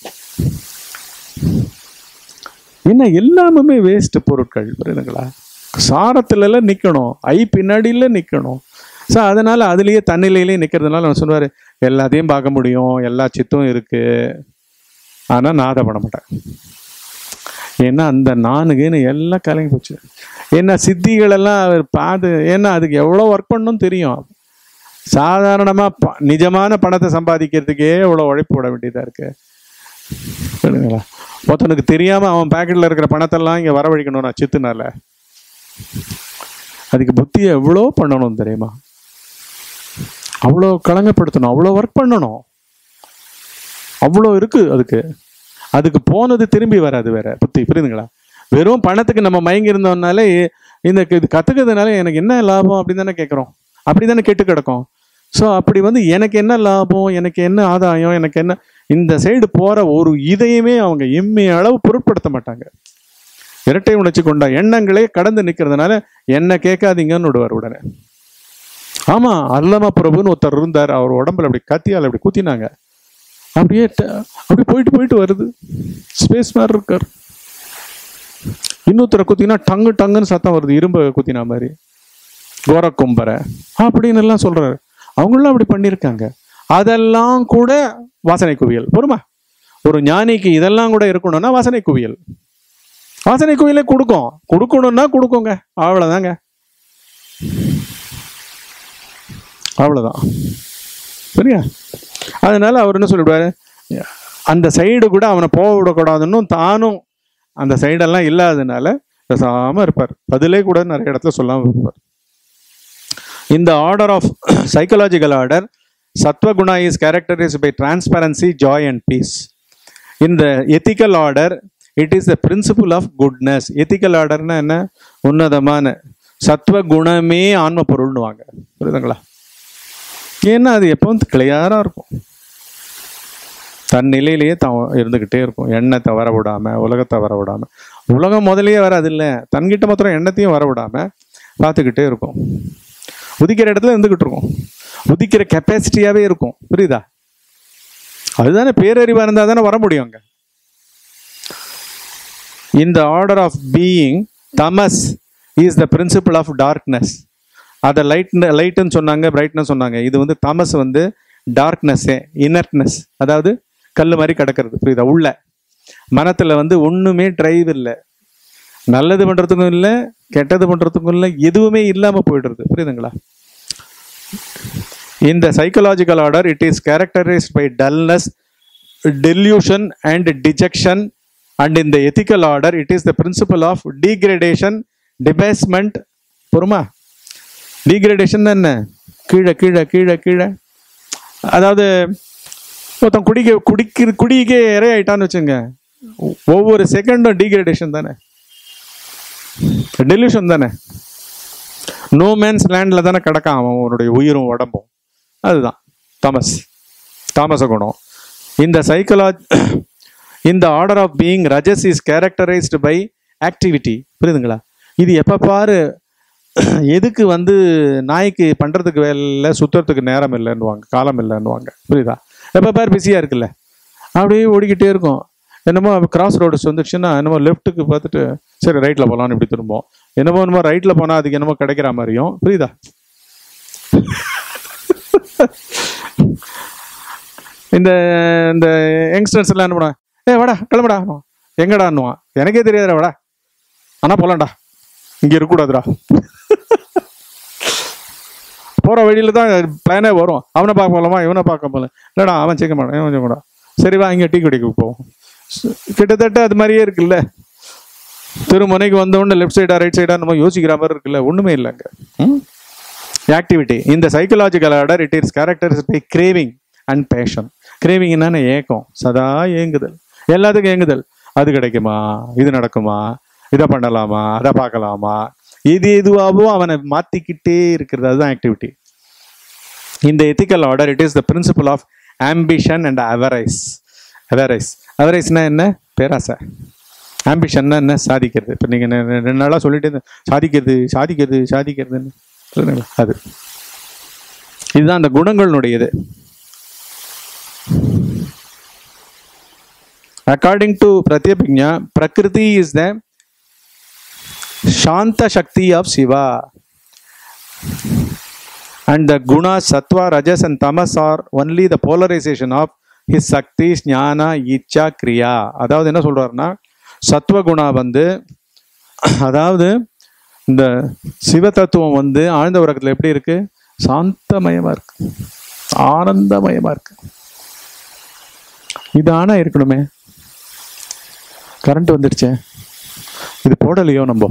என்ன எல்லாமே வேஸ்ட் பொருட்கள். புரியுதுங்களா? சாரத்துல எல்லாம் நிக்கணும், ஐ பின்னாடியில நிக்கணும். ஸோ அதனால அதுலயே தன்னிலையிலேயே நிக்கிறதுனால நான் சொல்லுவாரு, எல்லாத்தையும் பார்க்க முடியும், எல்லா சித்தும் இருக்கு, ஆனா நான் அதை பண்ண மாட்டேன். ஏன்னா அந்த நானுக்குன்னு எல்லாம் கலங்கி போச்சு. ஏன்னா சித்திகள் எல்லாம் அவர் பார்த்து, ஏன்னா அதுக்கு எவ்வளோ ஒர்க் பண்ணணும்னு தெரியும். சாதாரணமா ப நிஜமான பணத்தை சம்பாதிக்கிறதுக்கே எவ்வளோ உழைப்பு விட வேண்டியதா இருக்கு. புரியுதுங்களா? ஒருத்தனுக்கு தெரியாம அவன் பேக்கெட்ல இருக்கிற பணத்தெல்லாம் இங்க வரவழைக்கணும் நான் சித்துனால. அதுக்கு புத்தியை எவ்வளோ பண்ணணும் தெரியுமா? அவ்வளோ களங்கப்படுத்தணும், அவ்வளோ ஒர்க் பண்ணணும், அவ்வளோ இருக்கு அதுக்கு. அதுக்கு போனது திரும்பி வராது வேற புத்தி. புரியுதுங்களா? வெறும் பணத்துக்கு நம்ம மயங்கி இருந்தோம்னாலே இந்த இது கத்துக்கிறதுனால எனக்கு என்ன லாபம் அப்படின்னு தானே கேட்குறோம், அப்படி தானே கேட்டு கிடக்கும். ஸோ அப்படி வந்து எனக்கு என்ன லாபம், எனக்கு என்ன ஆதாயம், எனக்கு என்ன, இந்த சைடு போற ஒரு இதையுமே அவங்க எம்மைய அளவு பொருட்படுத்த மாட்டாங்க. இரட்டை உணர்ச்சி கொண்ட எண்ணங்களே கடந்து நிற்கிறதுனால என்ன கேட்காதீங்கன்னு விடுவார் உடனே. ஆமா, அல்லம பிரபுன்னு ஒருத்தர் இருந்தார், அவர் உடம்புல அப்படி கத்தியால் அப்படி குத்தினாங்க. அப்படியே அப்படி போயிட்டு போயிட்டு வருது, ஸ்பேஸ் மாதிரி இருக்கார். இன்னொருத்தரை குத்தினா டங்கு டங்குன்னு சத்தம் வருது, இரும்பு குத்தினா மாதிரி, கோர கும்பரை அப்படின்னு எல்லாம் சொல்றாரு. அவங்களாம் அப்படி பண்ணியிருக்காங்க. அதெல்லாம் கூட வாசனை குவியல். பொறுமா, ஒரு ஞானிக்கு இதெல்லாம் கூட இருக்கணும்னா வாசனை குவியல். வாசனை குவியலே கொடுக்கும், கொடுக்கணும்னா கொடுக்குங்க, அவ்வளவுதாங்க, அவ்வளவுதான். சரியா? அதனால அவர் என்ன சொல்லிவிடுவாரு, அந்த சைடு கூட அவனை போக விடக்கூடாதுன்னு தானும் அந்த சைடெல்லாம் இல்லாததுனால பேசாம இருப்பார். பதிலே கூட நிறைய இடத்துல சொல்லாம இருப்பார். இந்த order of psychological order sattvaguna is characterised by transparency, joy and peace. இந்த ethical order it is the principle of goodness. Ethical ஆர்டர்னா என்ன? உன்னதமான சத்வகுணமே ஆன்ம பொருள்னு வாங்க, புரியுதுங்களா? ஏன்னா அது எப்பவும் கிளியரா இருக்கும், தன் நிலையிலேயே த இருந்துக்கிட்டே இருக்கும், எண்ணத்தை வர விடாம, உலகத்தை வர விடாம. உலகம் முதலையே வராது இல்லை, தன்கிட்ட மாத்திரம் எண்ணத்தையும் வர விடாம பார்த்துக்கிட்டே இருக்கும். உதிக்கிற இடத்துல இருந்துகிட்டு இருக்கும், உதிக்கிற கெப்பாசிட்டியாவே இருக்கும். புரியுதா? அதுதானே பேரறிவா இருந்தா தானே வர முடியும் அங்க. இந்த order of being tamas is the principle of darkness. அதை லைட் லைட்டுன்னு சொன்னாங்க, பிரைட்னஸ் சொன்னாங்க. இது வந்து தமஸ் வந்து டார்க்னஸ்ஸே, இனர்ட்னஸ், அதாவது கல் மாதிரி கிடக்கிறது. புரியுதா? உள்ள மனத்துல வந்து ஒண்ணுமே டிரைவ் இல்லை, நல்லது பண்றதுக்கும் இல்லை, கெட்டது பண்றதுக்கும் இல்லை, எதுவுமே இல்லாம போயிடுறது. புரியுதுங்களா? இந்த psychological order it is characterised by dullness, delusion and dejection, and in the ethical order it is the principle of degradation, debasement. பொறுமா, டீக்ரேடேஷன் என்ன? கீழே கீழே கீழே கீழே. அதாவது ஒருத்தன் குடிக்க குடிக்கிற குடிக்கே இறையாயிட்டான்னு வச்சுங்க, ஒவ்வொரு செகண்டும் டீக்ரேடேஷன் தானே, டெலியூஷன் தானே. நோ மேன்ஸ் லேண்ட்ல தானே கிடக்கான் அவனுடைய உயிரும் உடம்பும். அதுதான் தமஸ், தாமச குணம். இந்த சைக்கலாஜி இந்த order of being rajas is characterised by activity. புரியுதுங்களா? இது எப்போ பாரு எதுக்கு வந்து நாய்க்கு பண்ணுறதுக்கு வேலை, சுற்றுறதுக்கு நேரம் இல்லைன்னுவாங்க, காலம் இல்லைன்னுவாங்க. புரியுதா? எப்போ பாரு பிஸியாக இருக்குல்ல, அப்படியே ஓடிக்கிட்டே இருக்கும். என்னமோ கிராஸ் ரோடுஸ் வந்துடுச்சுன்னா என்னமோ லெஃப்ட்டுக்கு பார்த்துட்டு சரி ரைட்டில் போகலான்னு இப்படி திரும்போம். என்னமோ என்னமோ ரைட்டில் போனால் அதுக்கு என்னமோ கிடைக்கிற மாதிரியும். புரியுதா? இந்த இந்த யங்ஸ்டர்ஸ் எல்லாம் என்ன பண்ணுவாங்க, ஏ வாடா கிளம்புடா, எங்கடான்னுவான், எனக்கே தெரியாதுடா வாடா, ஆனால் போகலான்டா, இங்கே இருக்கக்கூடாதுடா. போகிற வழியில தான் பிளானே வரும், அவனை பார்க்க போகலாமா இவனை பார்க்க போகல, இல்லைடா அவன் சேர்க்க மாட்டான், இவன் சேர்க்க மாட்டான், சரி வா இங்கே டீ குடிக்க போவோம். கிட்டத்தட்ட அது மாதிரியே இருக்குல்ல. திருமுனைக்கு வந்தோடனே லெஃப்ட் சைடா ரைட் சைடா நம்ம யோசிக்கிற மாதிரி இருக்குல்ல, ஒன்றுமே இல்லைங்க. ஆக்டிவிட்டி இந்த psychological order it is characterised by craving and passion. Craving என்னன்னா ஏக்கம், சதா ஏங்குதல், எல்லாத்துக்கும் ஏங்குதல். அது கிடைக்குமா, இது நடக்குமா, இதை பண்ணலாமா, அதை பார்க்கலாமா, எது எதுவாகவோ அவனை மாற்றிக்கிட்டே இருக்கிறது, அதுதான் ஆக்டிவிட்டி. இந்த ethical order it is the principle of ambition and avarice. Avarice அவரைஸ்னா என்ன? பேராசை. ஆம்பிஷன்னா என்ன? சாதிக்கிறது. இப்போ நீங்கள் ரெண்டு நாளாக சொல்லிட்டு சாதிக்கிறது சாதிக்கிறது சாதிக்கிறதுன்னு சொல்லுங்களா, அது இதுதான் அந்த குணங்களுடையது. According to Pratyabhijna, Prakriti is the Shanta Shakti of Shiva. And the gunas, Sattva, Rajas and Tamas are only the polarization of his Shakti, Jnana, Icha, Kriya. அதாவது என்ன சொல்றாருன்னா, சத்வ குணா வந்து, அதாவது இந்த சிவ தத்துவம் வந்து ஆழ்ந்த உறக்கத்தில் எப்படி இருக்கு? சாந்தமயமா இருக்கு, ஆனந்தமயமா இருக்கு. இது ஆனா இருக்கணுமே, கரண்ட் வந்துடுச்சே, இது போடலையோ நம்ம.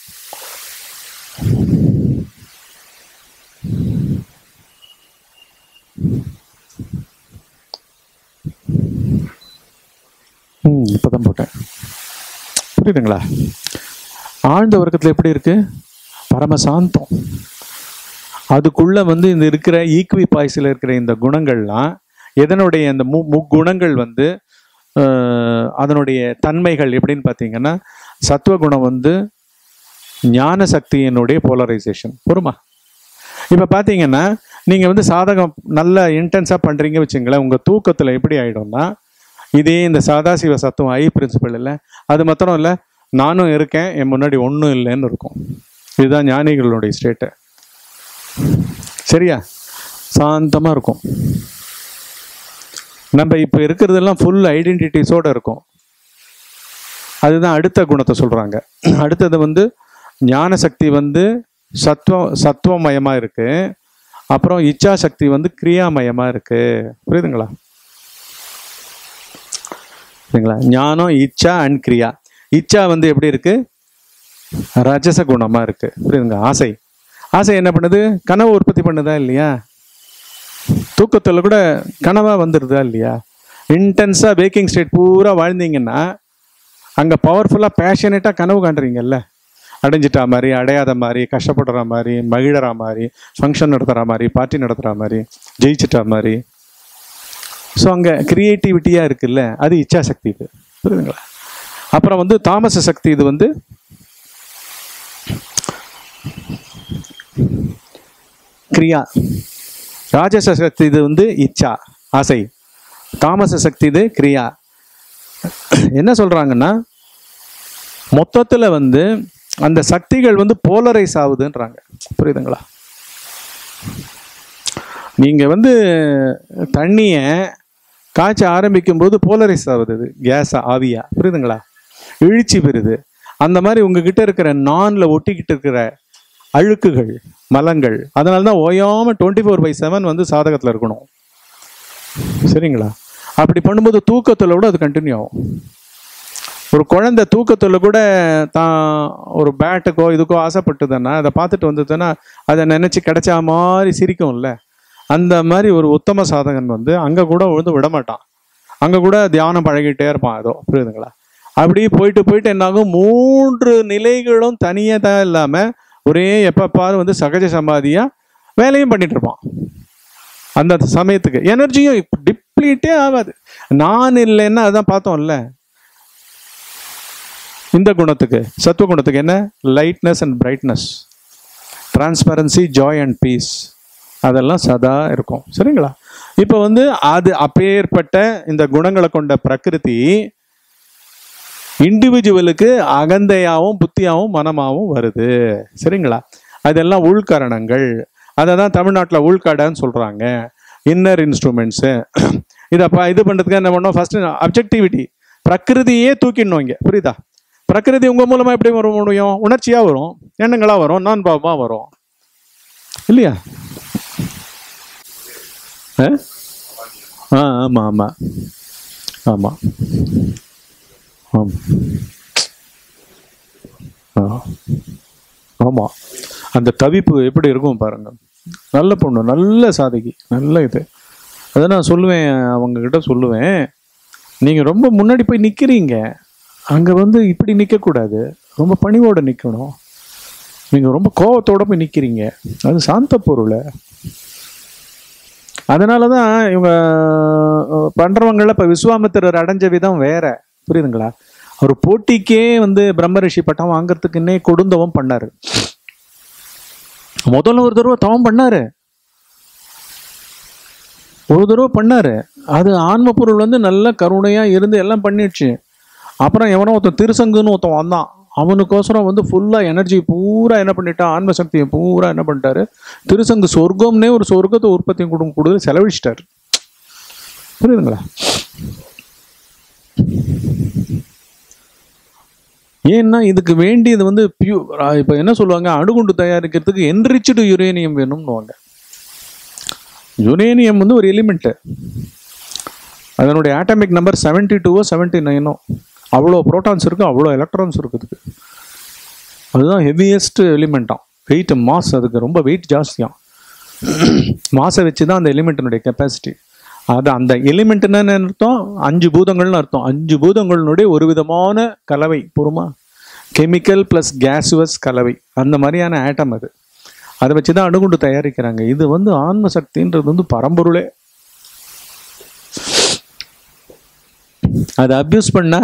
ம் இப்பதான் போட்டேன். புரியுதுங்களா? ஆழ்ந்த உறக்கத்தில் எப்படி இருக்கு? பரமசாந்தம். அதுக்குள்ள வந்து இந்த இருக்கிற ஈக்வி பாய்ஸில் இருக்கிற இந்த குணங்கள்லாம் எதனுடைய அந்த மு முக்குணங்கள் வந்து அதனுடைய தன்மைகள் எப்படின்னு பார்த்தீங்கன்னா, சத்துவகுணம் வந்து ஞான சக்தியினுடைய போலரைசேஷன். பொறுமா, இப்போ பார்த்தீங்கன்னா நீங்கள் வந்து சாதகம் நல்லா இன்டென்ஸாக பண்ணுறீங்க வச்சுங்களேன், உங்கள் தூக்கத்தில் எப்படி ஆகிடும்னா, இதே இந்த சதாசிவ சத்துவம் ஐ பிரின்சிபல் இல்லை, அது மாத்திரம் இல்லை, நானும் இருக்கேன் என் முன்னாடி ஒன்றும் இல்லைன்னு இருக்கும். இதுதான் ஞானிகளுடைய ஸ்டேட்டு. சரியா? சாந்தமாக இருக்கும். நம்ம இப்போ இருக்கிறதெல்லாம் ஃபுல் ஐடென்டிட்டிஸோடு இருக்கும். அதுதான் அடுத்த குணத்தை சொல்கிறாங்க. அடுத்தது வந்து ஞான சக்தி வந்து சத்துவ சத்துவமயமாக இருக்குது. அப்புறம் இச்சா சக்தி வந்து கிரியாமயமாக இருக்குது. புரியுதுங்களா? சரிங்களா? ஞானம், இச்சா அண்ட் கிரியா. இச்சா வந்து எப்படி இருக்குது? ரஜச குணமாக இருக்குது. புரியுதுங்க? ஆசை ஆசை என்ன பண்ணுது? கனவு உற்பத்தி பண்ணுதா இல்லையா? தூக்கத்தில் கூட கனவாக வந்துடுதா இல்லையா? இன்டென்ஸாக பேக்கிங் ஸ்டேட் பூரா வாழ்ந்தீங்கன்னா அங்கே பவர்ஃபுல்லாக பேஷனேட்டாக கனவு காண்றீங்கல்ல, அடைஞ்சிட்டா மாதிரி, அடையாத மாதிரி, கஷ்டப்படுற மாதிரி, மகிழற மாதிரி, ஃபங்க்ஷன் நடத்துகிற மாதிரி, பார்ட்டி நடத்துகிற மாதிரி, ஜெயிச்சிட்டா மாதிரி. ஸோ அங்கே க்ரியேட்டிவிட்டியாக இருக்குல்ல, அது இச்சா சக்தி. இது புரியுதுங்களா? அப்புறம் வந்து தாமச சக்தி, இது வந்து கிரியா. ராஜச சக்தி இது வந்து இச்சா ஆசை. தாமச சக்தி இது கிரியா. என்ன சொல்றாங்கன்னா, மொத்தத்தில் வந்து அந்த சக்திகள் வந்து போலரைஸ் ஆகுதுன்றாங்க. புரியுதுங்களா? நீங்க வந்து தண்ணிய காய்ச்ச ஆரம்பிக்கும் போது போலரைஸ் ஆகுது, இது கேஸா ஆவியா. புரியுதுங்களா? இழிச்சி பெறுது. அந்த மாதிரி உங்ககிட்ட இருக்கிற நான்ல ஒட்டிக்கிட்டு இருக்கிற அழுக்குகள், மலங்கள், அதனால தான் ஓயாம டுவெண்ட்டி ஃபோர் பை செவன் வந்து சாதகத்தில் இருக்கணும். சரிங்களா? அப்படி பண்ணும்போது தூக்கத்தில் கூட அது கண்டினியூ ஆகும். ஒரு குழந்தை தூக்கத்தில் கூட தான் ஒரு பேட்டுக்கோ இதுக்கோ ஆசைப்பட்டுதுன்னா, அதை பார்த்துட்டு வந்ததுன்னா அதை நினச்சி கிடைச்சா மாதிரி சிரிக்கும்ல, அந்த மாதிரி ஒரு உத்தம சாதகன் வந்து அங்கே கூட விழுந்து விடமாட்டான். அங்கே கூட தியானம் பழகிட்டே இருப்பான் ஏதோ. புரியுதுங்களா? அப்படி போயிட்டு போயிட்டு என்னாகும், மூன்று நிலைகளும் தனியாக தான் இல்லாமல் ஒரே எப்பப்பாரு வந்து சகஜ சமாதியாக வேலையும் பண்ணிட்டு இருப்பான். அந்த சமயத்துக்கு எனர்ஜியும் டிப்ளீட்டே ஆகாது. நான் இல்லைன்னா அதான் பார்த்தோம்ல, இந்த குணத்துக்கு சத்துவ குணத்துக்கு என்ன? Lightness and brightness, transparency, joy and peace, அதெல்லாம் சதா இருக்கும். சரிங்களா? இப்போ வந்து அது அப்பேற்பட்ட இந்த குணங்களை கொண்ட பிரகிருதி இண்டிவிஜுவலுக்கு அகந்தையாகவும் புத்தியாகவும் மனமாகவும் வருது. சரிங்களா? அதெல்லாம் உள்கரணங்கள். அதை தான் தமிழ்நாட்டில் உள்கடன்னு சொல்கிறாங்க. Inner instruments. இதப்பா இது பண்ணுறதுக்கு என்ன பண்ணோம்? ஃபஸ்ட்டு அப்ஜெக்டிவிட்டி, பிரகிருதியே தூக்கிடணும் இங்கே. புரியுதா? பிரகிருதி உங்கள் மூலமாக எப்படி வர முடியும்? உணர்ச்சியாக வரும், எண்ணங்களாக வரும், நான் பாவமாக வரும் இல்லையா? ஆ ஆமாம் ஆமாம் ஆமாம் ஆமாம் ஆமாம். அந்த தவிப்பு எப்படி இருக்கும் பாருங்க. நல்ல பொண்ணு, நல்ல சாதகி, நல்ல இது. அதை நான் சொல்லுவேன், அவங்கக்கிட்ட சொல்லுவேன், நீங்கள் ரொம்ப முன்னாடி போய் நிற்கிறீங்க, அங்கே வந்து இப்படி நிற்கக்கூடாது, ரொம்ப பணிவோடு நிற்கணும். நீங்கள் ரொம்ப கோபத்தோடு போய் நிற்கிறீங்க, அது சாந்த பொருள். அதனால தான் இவங்க பண்ணுறவங்கள இப்போ விஸ்வாமித்திரர் அடைஞ்ச விதம் வேற. புரியுதுங்களா? ஒரு போட்டிக்கே வந்து பிரம்ம ரிஷி பட்டம் வாங்கறதுக்குன்னே கொடுந்தவம் பண்ணாரு. முதல்ல ஒரு தடவை தவம் பண்ணாரு, ஒரு தடவை பண்ணாரு. அது ஆன்ம பொருள் வந்து நல்ல கருணையா இருந்து எல்லாம் பண்ணிடுச்சு. அப்புறம் எவனோ ஒருத்தன் திருசங்குன்னு ஒருத்தன் வந்தான், அவனுக்கோசரம் வந்து ஃபுல்லா எனர்ஜி பூரா என்ன பண்ணிட்டான், ஆன்ம சக்தியை பூரா என்ன பண்ணிட்டாரு, திருசங்கு சொர்க்கம்னே ஒரு சொர்க்கத்தை உற்பத்தி கொடுக்க கொடுத்து செலவழிச்சிட்டாரு. புரியுதுங்களா? ஏன்னா இதுக்கு வேண்டியது வந்து பியூ இப்போ என்ன சொல்லுவாங்க, அணுகுண்டு தயாரிக்கிறதுக்கு என்ரிச்டு யுரேனியம் வேணும்னுவாங்க. யுரேனியம் வந்து ஒரு எலிமெண்ட்டு, அதனுடைய ஆட்டமிக் நம்பர் செவன்டி டூவோ செவன்டி நைனோ, அவ்வளோ ப்ரோட்டான்ஸ் இருக்குது, அவ்வளோ எலக்ட்ரான்ஸ் இருக்குதுக்கு. அதுதான் ஹெவியஸ்ட் எலிமெண்ட்டாம். வெயிட் மாஸ், அதுக்கு ரொம்ப வெயிட் ஜாஸ்தியாம். மாசை வச்சு தான் அந்த எலிமெண்ட்டினுடைய கெப்பாசிட்டி. அது அந்த எலிமெண்ட்னு அர்த்தம் அஞ்சு பூதங்கள்னு அர்த்தம். அஞ்சு பூதங்களினுடைய ஒரு விதமான கலவை, பொறுமா, கெமிக்கல் பிளஸ் கேஸுவஸ் கலவை, அந்த மாதிரியான ஆட்டம் அது. அதை வச்சு தான் அணுகுண்டு தயாரிக்கிறாங்க. இது வந்து ஆன்ம சக்தின்றது வந்து பரம்பொருளே. அதை அப்யூஸ் பண்ண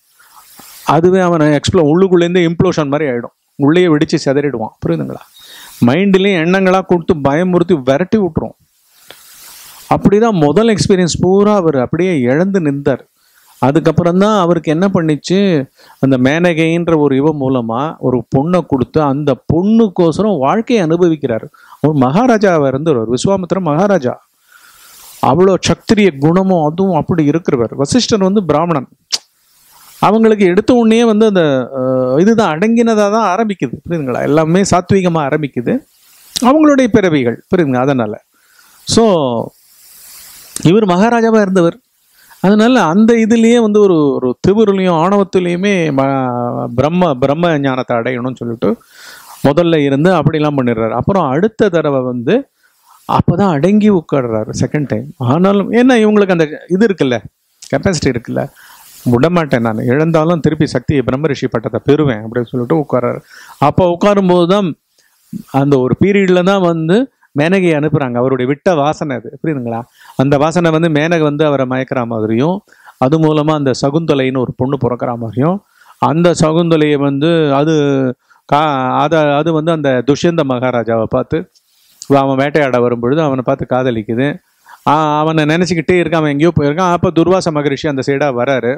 அதுவே அவனை எக்ஸ்ப்ளோ உள்ளுக்குள்ளேருந்து இம்ப்ளோஷன் மாதிரி ஆகிடும், உள்ளேயே வெடிச்சு செதறிடுவான். புரியுதுங்களா? மைண்ட்லேயும் எண்ணங்களாக கொடுத்து பயமுறுத்தி விரட்டி விட்டுரும். அப்படிதான் முதல் எக்ஸ்பீரியன்ஸ் பூரா அவர் அப்படியே இழந்து நின்றார். அதுக்கப்புறம் தான் அவருக்கு என்ன பண்ணிச்சு, அந்த மேனகைன்ற ஒரு இவ மூலமா ஒரு பொண்ணை கொடுத்து அந்த பொண்ணுக்கோசரம் வாழ்க்கையை அனுபவிக்கிறார். ஒரு மகாராஜாவை இருந்தவர், விஸ்வாமித்திர மகாராஜா. அவ்வளோ சத்திரிய குணமும் அதுவும் அப்படி இருக்கிறவர். வசிஷ்டர் வந்து பிராமணன். அவங்களுக்கு எடுத்த உடனே வந்து அந்த இதுதான் அடங்கினதாக தான் ஆரம்பிக்குது, புரியுதுங்களா? எல்லாமே சாத்வீகமாக ஆரம்பிக்குது, அவங்களுடைய பிறவிகள், புரியுதுங்க? அதனால ஸோ இவர் மகாராஜாவாக இருந்தவர். அதனால அந்த இதுலேயே வந்து ஒரு ஒரு திமிருலையும் ஆணவத்துலேயுமே ம பிரம்ம பிரம்ம ஞானத்தை அடையணும்னு சொல்லிட்டு முதல்ல இருந்து அப்படிலாம் பண்ணிடுறாரு. அப்புறம் அடுத்த தடவை வந்து அப்போதான் அடங்கி உட்காடுறாரு செகண்ட் டைம். ஆனாலும் ஏன்னா இவங்களுக்கு அந்த இது இருக்குல்ல, கெப்பாசிட்டி இருக்குல்ல, விடமாட்டேன் நான், இழந்தாலும் திருப்பி சக்தியை பிரம்மரிஷி பட்டத்தை பெறுவேன் அப்படின்னு சொல்லிட்டு உட்காராரு. அப்போ உட்காரும்போது தான் அந்த ஒரு பீரியடில் தான் வந்து மேனகையை அனுப்புகிறாங்க. அவருடைய விட்ட வாசனை அது, புரியுதுங்களா? அந்த வாசனை வந்து மேனகை வந்து அவரை மயக்கிற மாதிரியும், அது மூலமாக அந்த சகுந்தலைன்னு ஒரு பொண்ணு பிறக்கிற மாதிரியும், அந்த சகுந்தலையை வந்து அது கா அதை அது வந்து அந்த துஷ்யந்த மகாராஜாவை பார்த்து அவன் வேட்டையாட வரும்பொழுது அவனை பார்த்து காதலிக்குது. அவனை நினச்சிக்கிட்டே இருக்கான், அவன் எங்கேயோ போயிருக்கான். அப்போ துர்வாச மகரிஷி அந்த சைடாக வராரு.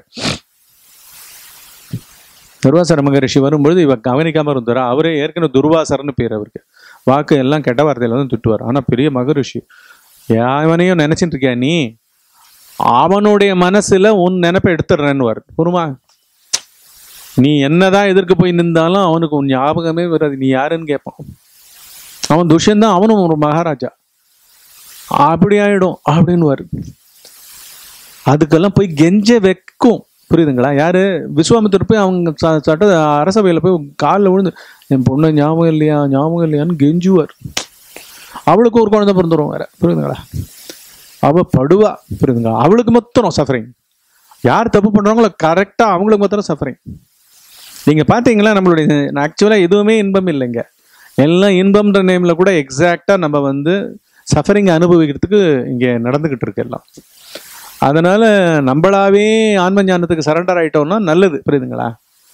துர்வாசர மகரிஷி வரும்பொழுது இவ கவனிக்காமல் இருந்தாரா. அவரே ஏற்கனவே துர்வாசர்னு பேர் அவருக்கு. வாக்கு எல்லாம் கெட்ட வார்த்தையில வந்து திட்டுவார். ஆனால் பெரிய மகரிஷி, அவனையும் நினைச்சிட்டு இருக்கியா நீ, அவனுடைய மனசுல உன் நினைப்பை எடுத்துடுறேன்னுவார். புரியுமா? நீ என்னதான் எதிர்க்கு போய் நின்றாலும் அவனுக்கு உன் ஞாபகமே வராது, நீ யாருன்னு கேட்பான். அவன் துஷ்யந்தான், அவனும் ஒரு மகாராஜா, அப்படி ஆயிடும் அப்படின்னுவார். அதுக்கெல்லாம் போய் கெஞ்ச வைக்கும், புரியுதுங்களா? யாரு? விஸ்வாமித்திரர் போய் அவங்க சட்ட அரசவையில் போய் காலில் விழுந்து என் பொண்ணு ஞாபகம் இல்லையா ஞாபகம் இல்லையான்னு கெஞ்சுவார். அவளுக்கு ஒரு குழந்தை பிறந்துடும் வேற, புரியுதுங்களா? அவள் படுவா, புரியுதுங்களா? அவளுக்கு மொத்தம் சஃபரிங். யார் தப்பு பண்ணுறாங்களோ கரெக்டாக அவங்களுக்கு மொத்தம் சஃபரிங். நீங்கள் பார்த்தீங்களா, நம்மளுடைய ஆக்சுவலாக எதுவுமே இன்பம் இல்லைங்க, எல்லாம் இன்பம்ன்ற நேமில் கூட எக்ஸாக்டாக நம்ம வந்து சஃபரிங் அனுபவிக்கிறதுக்கு இங்கே நடந்துக்கிட்டு இருக்கு எல்லாம். அதனால நம்மளாவே ஆன்ம ஞானத்துக்கு சரண்டர் ஆகிட்டோம்னா நல்லது, புரியுதுங்களா?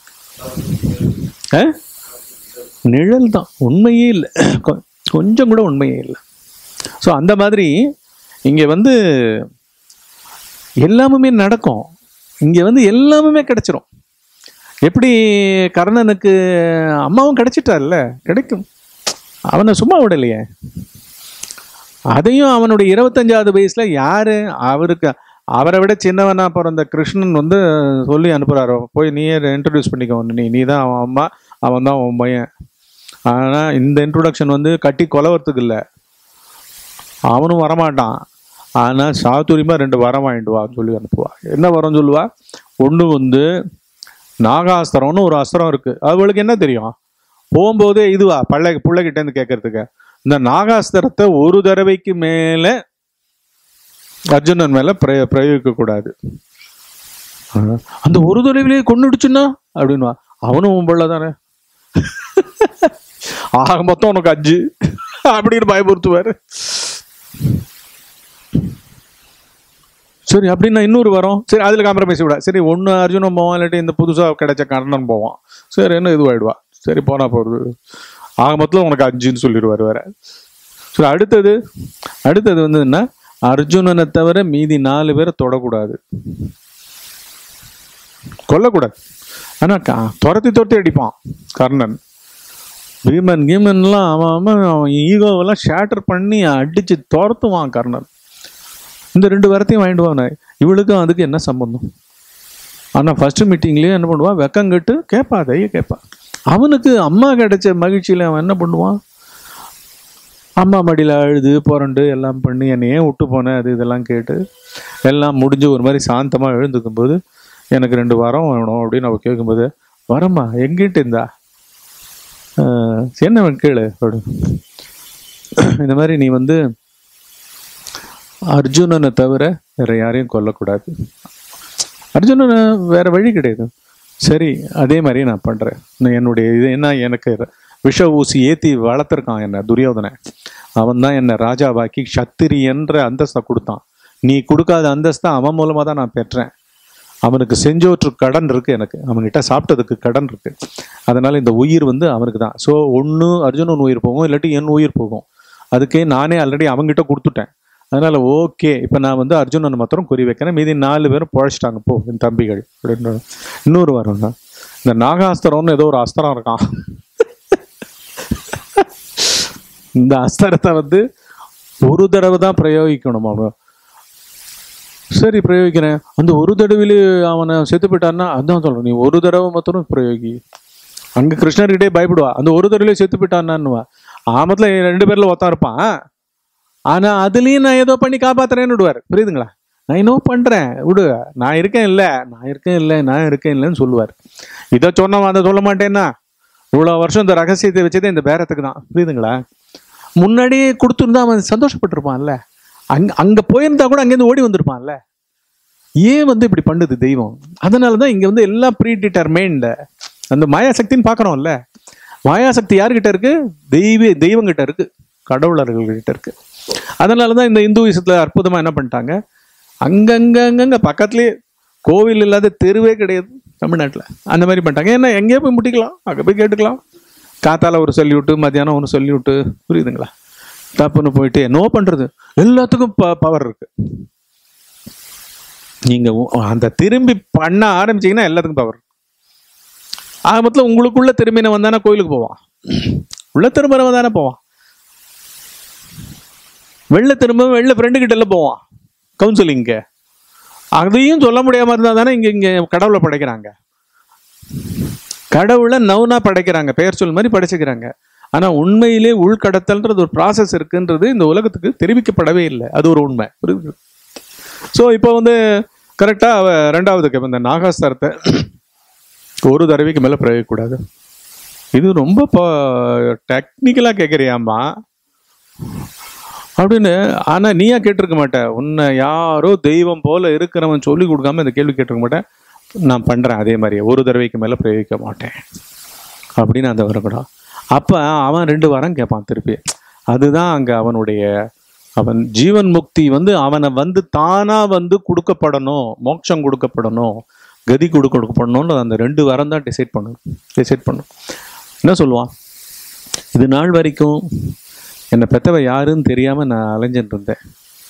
நிழல் தான், உண்மையே இல்லை, கொஞ்சம் கூட உண்மையே இல்லை. ஸோ அந்த மாதிரி இங்கே வந்து எல்லாமுமே நடக்கும், இங்கே வந்து எல்லாமுமே கிடைச்சிரும். எப்படி கர்ணனுக்கு அம்மாவும் கிடைச்சிட்டார்ல, கிடைக்கும், அவனை சும்மா விடலையே. அதையும் அவனுடைய இருபத்தஞ்சாவது வயசுல யாரு அவருக்கு அவரை விட சின்னவனா பிறந்த கிருஷ்ணன் வந்து சொல்லி அனுப்புறாரோ, போய் நீயே இன்ட்ரடியூஸ் பண்ணிக்கோ, நீ நீ தான் அவன் அம்மா, அவன் தான் அவன் பையன். ஆனால் இந்த இன்ட்ரொடக்ஷன் வந்து கட்டி கொலவரத்துக்கு இல்லை, அவனும் வரமாட்டான். ஆனால் சாதுரியமாக ரெண்டு வரம் வாங்கிட்டு வான்னு சொல்லி அனுப்புவா. என்ன வரம் சொல்லுவா? ஒன்று வந்து நாகாஸ்திரம்னு ஒரு அஸ்திரம் இருக்கு. அவளுக்கு என்ன தெரியும்? போகும்போதே இதுவா பள்ள பிள்ளைகிட்டேருந்து கேட்கறதுக்கு, இந்த நாகாஸ்திரத்தை ஒரு தடவைக்கு மேலே அர்ஜுனன் மேலே பிரய பிரயோகிக்க கூடாது. அந்த ஒரு தடவையிலேயே கொண்டுடுச்சுன்னா அப்படின்வா. அவனும் பிள்ளை தானே, ஆக மொத்தம் உனக்கு அஞ்சு அப்படின்னு பயமுறுத்துவார். சரி அப்படின்னா இன்னொரு வரும், சரி அதில் காம்ப்ரமைஸ் விட, சரி ஒன்று அர்ஜுனன் போவான், இல்லாட்டி இந்த புதுசாக கிடைச்ச கர்ணன் போவான், சரி என்ன இதுவாயிடுவா, சரி போனா போகிறது, ஆக மொத்தம் உனக்கு அஞ்சுன்னு சொல்லிடுவார் வேற. சரி அடுத்தது அடுத்தது வந்து என்ன, அர்ஜுனனை தவிர மீதி நாலு பேரை தொடக்கூடாது, கொல்லக்கூடாது. ஆனால் துரத்தி துரத்தி அடிப்பான் கர்ணன். பீமன் கீமன்லாம் அவன் அவன் அவன் ஈகோவெல்லாம் ஷேட்டர் பண்ணி அடிச்சு துரத்துவான் கர்ணன். இந்த ரெண்டு வாரத்தையும் வாங்கிடுவான். இவளுக்கும் அதுக்கு என்ன சம்பந்தம்? ஆனால் ஃபர்ஸ்ட் மீட்டிங்லேயே என்ன பண்ணுவான், வெக்கங்கட்டு கேட்பா, தைய கேட்பான். அவனுக்கு அம்மா கிடைச்ச மகிழ்ச்சியில் அவன் என்ன பண்ணுவான், அம்மா மடியில் அழுது புரண்டு எல்லாம் பண்ணி என்னை ஏன் விட்டு போனேன் அது இதெல்லாம் கேட்டு எல்லாம் முடிஞ்சு ஒரு மாதிரி சாந்தமாக எழுந்துக்கும் போது எனக்கு ரெண்டு வாரம் வேணும் அப்படின்னு அவள் கேட்கும்போது, வரம்மா எங்கிட்ட இருந்தா என்ன கேளு அப்படி, இந்த மாதிரி நீ வந்து அர்ஜுனனை தவிர வேற யாரையும் கொல்லக்கூடாது, அர்ஜுனனை வேற வழி கிடையாது. சரி அதே மாதிரி நான் பண்ணுறேன். என்னுடைய இது என்ன, எனக்கு விஷ ஊசி ஏற்றி வளர்த்துருக்கான் என்ன துரியோதனை, அவன் தான் என்னை ராஜாவாக்கி சத்திரி என்ற அந்தஸ்தை கொடுத்தான். நீ கொடுக்காத அந்தஸ்தை அவன் மூலமாக தான் நான் பெற்றேன். அவனுக்கு செஞ்சோற்று கடன் இருக்கு, எனக்கு அவன்கிட்ட சாப்பிட்டதுக்கு கடன் இருக்கு. அதனால இந்த உயிர் வந்து அவனுக்கு தான். ஸோ ஒன்று அர்ஜுனன் உயிர் போகும், இல்லாட்டி என் உயிர் போகும். அதுக்கே நானே ஆல்ரெடி அவங்ககிட்ட கொடுத்துட்டேன். அதனால ஓகே, இப்போ நான் வந்து அர்ஜுனன் மாத்திரம் குறி வைக்கிறேன், மீதி நாலு பேரும் பொழைச்சிட்டாங்க போ என் தம்பிகள் அப்படின்னு. இன்னொரு வாரம் தான் இந்த நாகாஸ்திரம்னு ஏதோ ஒரு அஸ்திரம் இருக்கான். இந்த அஸ்திரத்தை வந்து ஒரு தடவை தான் பிரயோகிக்கணும். அவன் சரி பிரயோகிக்கிறேன், அந்த ஒரு தடவையிலே அவனை செத்து போயிட்டான்னா அதுதான் சொல்றேன், நீ ஒரு தடவை மாத்திரம் பிரயோகி. அங்கே கிருஷ்ணர்கிட்டே பயப்படுவா, அந்த ஒரு தடவையிலே செத்து போயிட்டான்னான்னுவா. ஆமத்தில் ரெண்டு பேர்ல ஒருத்தன் இருப்பான், ஆனா அதுலயும் நான் ஏதோ பண்ணி காப்பாத்துறேன்னு விடுவார். புரியுதுங்களா? நான் இன்னும் பண்றேன் விடு, நான் இருக்கேன் இல்லை நான் இருக்கேன் இல்லை நான் இருக்கேன் இல்லைன்னு சொல்லுவார். இதை சொன்னவன் அதை சொல்ல மாட்டேன்னா இவ்வளவு வருஷம் இந்த ரகசியத்தை வச்சதே இந்த பேரத்துக்கு தான். புரியுதுங்களா? முன்னாடியே கொடுத்துருந்தா அவன் சந்தோஷப்பட்டிருப்பான்ல, அங்க அங்க போயிருந்தா கூட அங்கேருந்து ஓடி வந்திருப்பான்ல. ஏன் வந்து இப்படி பண்ணுது தெய்வம்? அதனாலதான் இங்க வந்து எல்லாம் ப்ரீ டிட்டர்மைன்டு. அந்த மாயாசக்தின்னு பாக்குறோம்ல, மாயாசக்தி யாருக்கிட்ட இருக்கு? தெய்வ தெய்வம் கிட்ட இருக்கு, கடவுளர்கள் கிட்ட இருக்கு. அதனாலதான் இந்த இந்துவிசத்துல அற்புதமா என்ன பண்ணிட்டாங்க, அங்கங்க அங்கங்க பக்கத்துலயே கோவில் இல்லாத தெருவே கிடையாது தமிழ்நாட்டுல. அந்த மாதிரி பண்ணிட்டாங்க. ஏன்னா எங்கேயோ போய் முட்டிக்கலாம், அங்கே போய் கேட்டுக்கலாம். காத்தால ஒரு சொல்லி விட்டு மத்தியானம் ஒன்று சொல்லி விட்டு, புரியுதுங்களா? தப்புன்னு போயிட்டு என்னோ பண்றது, எல்லாத்துக்கும் ப பவர் இருக்கு. நீங்க அந்த திரும்பி பண்ண ஆரம்பிச்சீங்கன்னா எல்லாத்துக்கும் பவர். ஆரம்பத்துல உங்களுக்குள்ள திரும்பின வந்தானே கோயிலுக்கு போவான், உள்ள திரும்ப வந்தானே போவான், வெளில திரும்ப வெளில ஃப்ரெண்டு கிட்ட எல்லாம் போவான் கவுன்சிலிங்க. அதையும் சொல்ல முடியாம இருந்தா தானே இங்க இங்க கடவுளை படைக்கிறாங்க. கடவுளை நவுனா படைக்கிறாங்க, பெயர் சொல் மாதிரி படைச்சுக்கிறாங்க. ஆனா உண்மையிலே உள்கடத்தல்ன்றது ஒரு ப்ராசஸ் இருக்குன்றது இந்த உலகத்துக்கு தெரிவிக்கப்படவே இல்லை. அது ஒரு உண்மை. புரியுது? ஸோ இப்போ வந்து கரெக்டா அவ ரெண்டாவது இந்த நாகாஸ்திரத்தை ஒரு தடவைக்கு மேல பிரயோகக்கூடாது. இது ரொம்ப டெக்னிக்கலா கேட்குறியாம்மா அப்படின்னு. ஆனா நீயா கேட்டிருக்க மாட்டேன், உன்னை யாரோ தெய்வம் போல இருக்கிறவன் சொல்லி கொடுக்காம இந்த கேள்வி கேட்டிருக்க மாட்டேன். நான் பண்றேன் அதே மாதிரி, ஒரு தடவைக்கு மேல பிரயோகிக்க மாட்டேன் அப்படின்னு அந்த வரக்கூடாது. அப்ப அவன் ரெண்டு வாரம் கேட்பான் திருப்பி. அதுதான் அங்க அவனுடைய அவன் ஜீவன் முக்தி வந்து அவனை வந்து தானா வந்து கொடுக்கப்படணும், மோட்சம் கொடுக்கப்படணும், கதி கொடுக்க கொடுக்கப்படணும்னு அந்த ரெண்டு வாரம் தான் டிசைட் பண்ணணும் டிசைட் பண்ணும். என்ன சொல்லுவான், இது நாள் வரைக்கும் என்னை பெத்தவ யாருன்னு தெரியாம நான் அலைஞ்சிட்டு இருந்தேன்,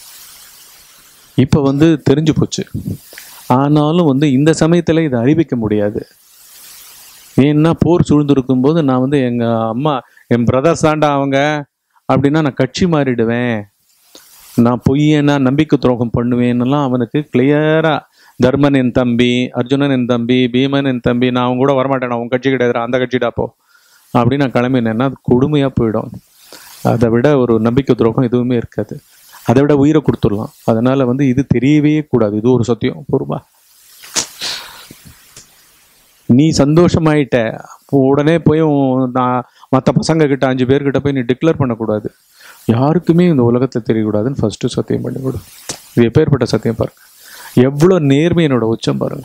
இப்ப வந்து தெரிஞ்சு போச்சு. ஆனாலும் வந்து இந்த சமயத்துல இதை அறிவிக்க முடியாது. ஏன்னா போர் சூழ்ந்திருக்கும் போது நான் வந்து எங்க அம்மா என் பிரதர்ஸ் தாண்டா அவங்க அப்படின்னா நான் கட்சி மாறிடுவேன், நான் பொய்யனா நம்பிக்கை துரோகம் பண்ணுவேன்னெல்லாம் அவனுக்கு கிளியரா, தர்மன் என் தம்பி, அர்ஜுனன் என் தம்பி, பீமன் என் தம்பி, நான் அவங்க கூட வரமாட்டேன், நான் உன் கட்சி கிடையாது, அந்த கட்சிடா போ அப்படின்னு நான் கிளம்பினேன்னா அது கொடுமையா போயிடும். அதை விட ஒரு நம்பிக்கை துரோகம் எதுவுமே இருக்காது. அதை விட உயிரை கொடுத்துடலாம். அதனால வந்து இது தெரியவே கூடாது, இது ஒரு சத்தியம். பொறுப்பா நீ சந்தோஷமாயிட்ட உடனே போய் நான் மற்ற பசங்க கிட்ட அஞ்சு பேர்கிட்ட போய் நீ டிக்ளேர் பண்ணக்கூடாது, யாருக்குமே இந்த உலகத்தை தெரியக்கூடாதுன்னு ஃபர்ஸ்ட் சத்தியம் பண்ணி கொடு. இது எப்பேற்பட்ட சத்தியம் பாருங்க, எவ்வளோ நேர்மையினோட உச்சம் பாருங்க.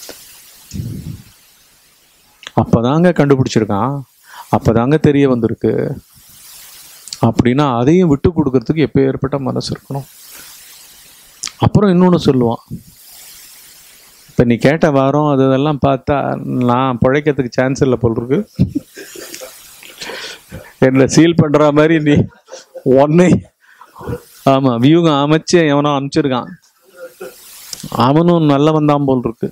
அப்பதாங்க கண்டுபிடிச்சிருக்கான், அப்பதாங்க தெரிய வந்திருக்கு அப்படின்னா அதையும் விட்டு கொடுக்கறதுக்கு எப்பேற்பட்ட மனசு இருக்கணும். அப்புறம் இன்னொன்று சொல்லுவான், இப்போ நீ கேட்ட வாரம் அதெல்லாம் பார்த்தா நான் பிழைக்கிறதுக்கு சான்ஸ் இல்லை போல் இருக்கு, என்ன சீல் பண்ற மாதிரி நீ ஒன்னை ஆமா வியூகம் அமைச்சு எவனோ அனுப்பிச்சிருக்கான், அவனும் நல்லவன் தான் போல் இருக்கு.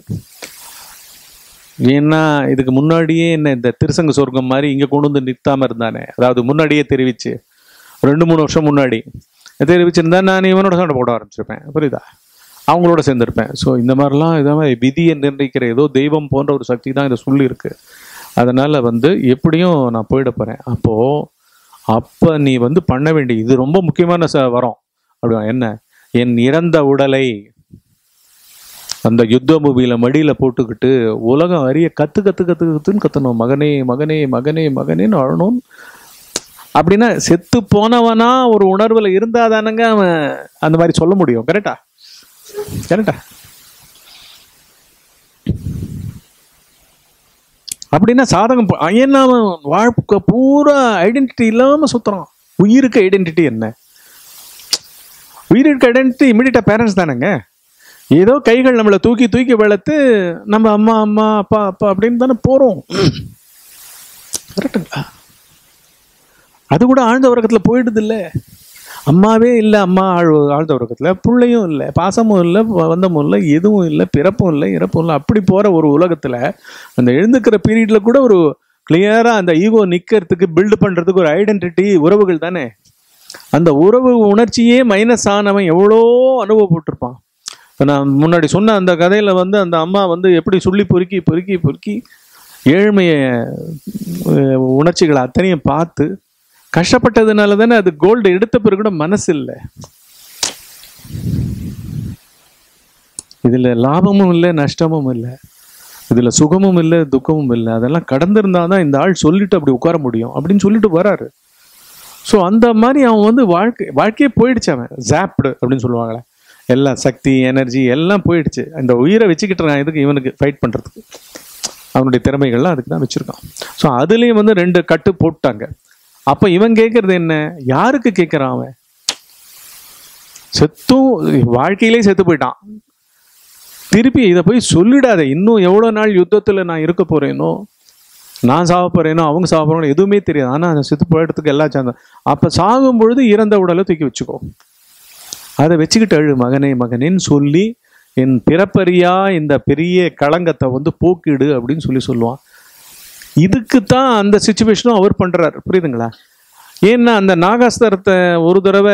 ஏன்னா இதுக்கு முன்னாடியே என்ன இந்த திருசங்க சொர்க்கம் மாதிரி இங்க கொண்டு வந்து நிறுத்தாம இருந்தானே, அதாவது முன்னாடியே தெரிவிச்சு ரெண்டு மூணு வருஷம் முன்னாடி தெரிவிச்சிருந்தா நான் இவனோட சண்டை போட ஆரம்பிச்சிருப்பேன். புரியுதா? அவங்களோட சேர்ந்திருப்பேன். ஸோ இந்த மாதிரிலாம் இதாக விதியை நிர்ணயிக்கிற ஏதோ தெய்வம் போன்ற ஒரு சக்தி தான் இதை சொல்லி இருக்கு. அதனால வந்து எப்படியும் நான் போயிட போறேன். அப்போ அப்ப நீ வந்து பண்ண வேண்டிய இது ரொம்ப முக்கியமான ச வரும் அப்படியா என்ன, என் இறந்த உடலை அந்த யுத்த மூவியில மடியில போட்டுக்கிட்டு உலகம் அறிய கத்து கத்து கத்து கத்துன்னு கத்தணும், மகனே மகனே மகனே மகனேன்னு அழணும். அப்படின்னா செத்து போனவனா ஒரு உணர்வுல இருந்தாதானங்க அவன் அந்த மாதிரி சொல்ல முடியும். கரெக்டா? கரெக்டா? அப்படின்னா சாதகம். ஏன்னா அவன் வாழ்க்கை பூரா ஐடென்டிட்டி இல்லாம சுத்துறான். உயிருக்கு ஐடென்டிட்டி என்ன? உயிருக்கு ஐடென்டிட்டி இமிடியேட்டா பேரண்ட்ஸ் தானேங்க. ஏதோ கைகள் நம்மளை தூக்கி தூக்கி வளர்த்து நம்ம அம்மா அம்மா அப்பா அப்பா அப்படின்னு தானே போறோம். கரெக்டுங்களா? அது கூட ஆழ்ந்த உறக்கத்துல போயிடுது இல்லை. அம்மாவே இல்லை, அம்மா ஆழ் ஆழ்ந்த உறக்கத்துல, பிள்ளையும் இல்லை, பாசமும் இல்லை, வந்தமும் இல்லை, எதுவும் இல்லை, பிறப்பும் இல்லை, இறப்பும் இல்லை. அப்படி போற ஒரு உலகத்துல அந்த எழுந்துக்கிற பீரியட்ல கூட ஒரு கிளியரா அந்த ஈகோ நிக்கிறதுக்கு பில்டு பண்றதுக்கு ஒரு ஐடென்டிட்டி உறவுகள் தானே. அந்த உறவு உணர்ச்சியே மைனஸ் ஆனவன் எவ்வளோ அனுபவப்பட்டிருப்பான். நான் முன்னாடி சொன்ன அந்த கதையில வந்து அந்த அம்மா வந்து எப்படி சொல்லி பொறுக்கி பொறுக்கி பொறுக்கி ஏழ்மைய உணர்ச்சிகளை அத்தனையும் பார்த்து கஷ்டப்பட்டதுனால தானே அது கோல்டு எடுத்த பிறகு கூட மனசு இல்லை. இதுல லாபமும் இல்லை, நஷ்டமும் இல்லை, இதுல சுகமும் இல்லை, துக்கமும் இல்லை. அதெல்லாம் கடந்திருந்தாதான் இந்த ஆள் சொல்லிட்டு அப்படி உட்கார முடியும் அப்படின்னு சொல்லிட்டு வராரு. ஸோ அந்த மாதிரி அவன் வந்து வாழ்க்கை வாழ்க்கையே போயிடுச்சு. அவன் ஜாப்டு அப்படின்னு சொல்லுவாங்களே, எல்லாம் சக்தி எனர்ஜி எல்லாம் போயிடுச்சு. அந்த உயிரை வச்சுக்கிட்டு இருக்கான் இதுக்கு, இவனுக்கு ஃபைட் பண்ணுறதுக்கு. அவனுடைய திறமைகள்லாம் அதுக்கு தான் வச்சுருக்கான். ஸோ அதுலேயும் வந்து ரெண்டு கட்டு போட்டாங்க. அப்போ இவன் கேட்கறது என்ன? யாருக்கு கேட்குறான்? அவன் செத்தும் வாழ்க்கையிலே செத்து போயிட்டான். திருப்பி இதை போய் சொல்லிடாத, இன்னும் எவ்வளோ நாள் யுத்தத்தில் நான் இருக்க போகிறேனோ, நான் சாக போகிறேனோ, அவங்க சாக போகிறோம் எதுவுமே தெரியாது. ஆனால் அந்த செத்து போயிடத்துக்கு எல்லாம் சேர்ந்தோம். அப்போ சாகும் பொழுது இறந்த உடலை தூக்கி வச்சுக்கோ, அதை வச்சுக்கிட்டு அழு மகனே மகனேன்னு சொல்லி என் பிறப்பறியா இந்த பெரிய களங்கத்தை வந்து போக்கிடு அப்படின்னு சொல்லி சொல்லுவான். இதுக்குத்தான் அந்த சிச்சுவேஷனும் அவர் பண்றாரு. புரியுதுங்களா? ஏன்னா அந்த நாகாஸ்திரத்தை ஒரு தடவை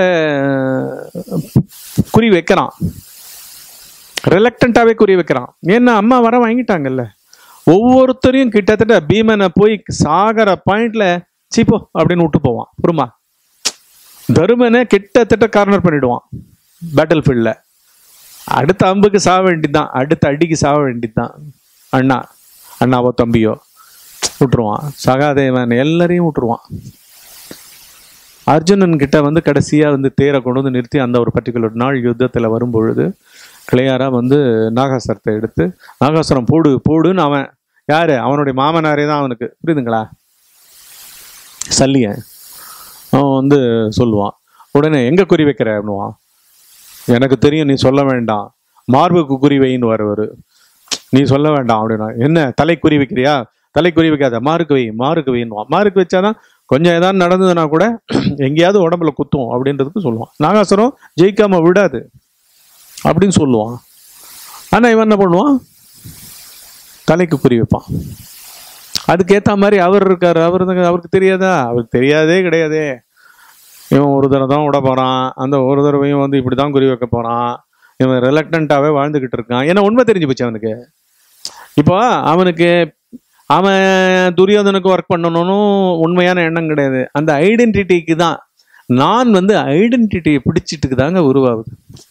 குறி வைக்கிறான், ரிலக்டண்டாவே குறி வைக்கிறான். ஏன்னா அம்மா வர வாங்கிட்டாங்கல்ல. ஒவ்வொருத்தரையும் கிட்டத்தட்ட பீமனை போய் சாகர பாயிண்ட்ல சீப்போ அப்படின்னு விட்டு போவான். புரியுமா? தருமனை கிட்டத்தட்ட கார்னர் பண்ணிடுவான் பேட்டில் ஃபீல்ட்ல. அடுத்த அம்புக்கு சாக வேண்டியதுதான், அடுத்த அடிக்கு சாக வேண்டியதுதான். அண்ணா அண்ணாவோ தம்பியோ விட்டுருவான். சகாதேவன் எல்லாரையும் விட்டுருவான். அர்ஜுனன் கிட்ட வந்து கடைசியா வந்து தேரை கொண்டு வந்து நிறுத்தி அந்த ஒரு பர்டிகுலர் நாள் யுத்தத்துல வரும்பொழுது கிளியாரா வந்து நாகாசுரத்தை எடுத்து நாகாசுரம் போடு போடுன்னு அவன் யாரு? அவனுடைய மாமனாரே தான் அவனுக்கு. புரியுதுங்களா? சல்லியன் அவன் வந்து சொல்லுவான். உடனே எங்க குறி வைக்கிற அப்படின்னுவான். எனக்கு தெரியும், நீ சொல்ல வேண்டாம், மார்புக்கு குறி வைன்னு வருவாரு. நீ சொல்ல வேண்டாம் அப்படின்னா, என்ன தலை குறி வைக்கிறியா? தலை குறி வைக்காத, மாருக்கு வை மாருக்கு வைன்னுவான். மாருக்கு வச்சாதான் கொஞ்சம் ஏதாவது நடந்ததுன்னா கூட எங்கேயாவது உடம்புல குத்தும் அப்படின்றதுக்கு சொல்லுவான். நாகாசுரம் ஜெயிக்காம விடாது அப்படின்னு சொல்லுவான். ஆனா இவன் என்ன பண்ணுவான்? தலைக்கு குறி வைப்பான். அதுக்கேற்ற மாதிரி அவர் இருக்காரு. அவர் அவருக்கு தெரியாதா? அவருக்கு தெரியாதே கிடையாதே. இவன் ஒரு தடவை தான் விட போறான், அந்த ஒரு தடவையும் வந்து இப்படிதான் குறி வைக்க போறான். இவன் ரிலக்டண்டாவே வாழ்ந்துகிட்டு இருக்கான். ஏன்னா உண்மை தெரிஞ்சு போச்சு அவனுக்கு. இப்போ அவனுக்கு அவன் துரியோதனுக்கு ஒர்க் பண்ணணும்னு உண்மையான எண்ணம் கிடையாது. அந்த ஐடென்டிட்டிக்கு தான். நான் வந்து ஐடென்டிட்டியை பிடிச்சிட்டு தாங்க உருவாகுது.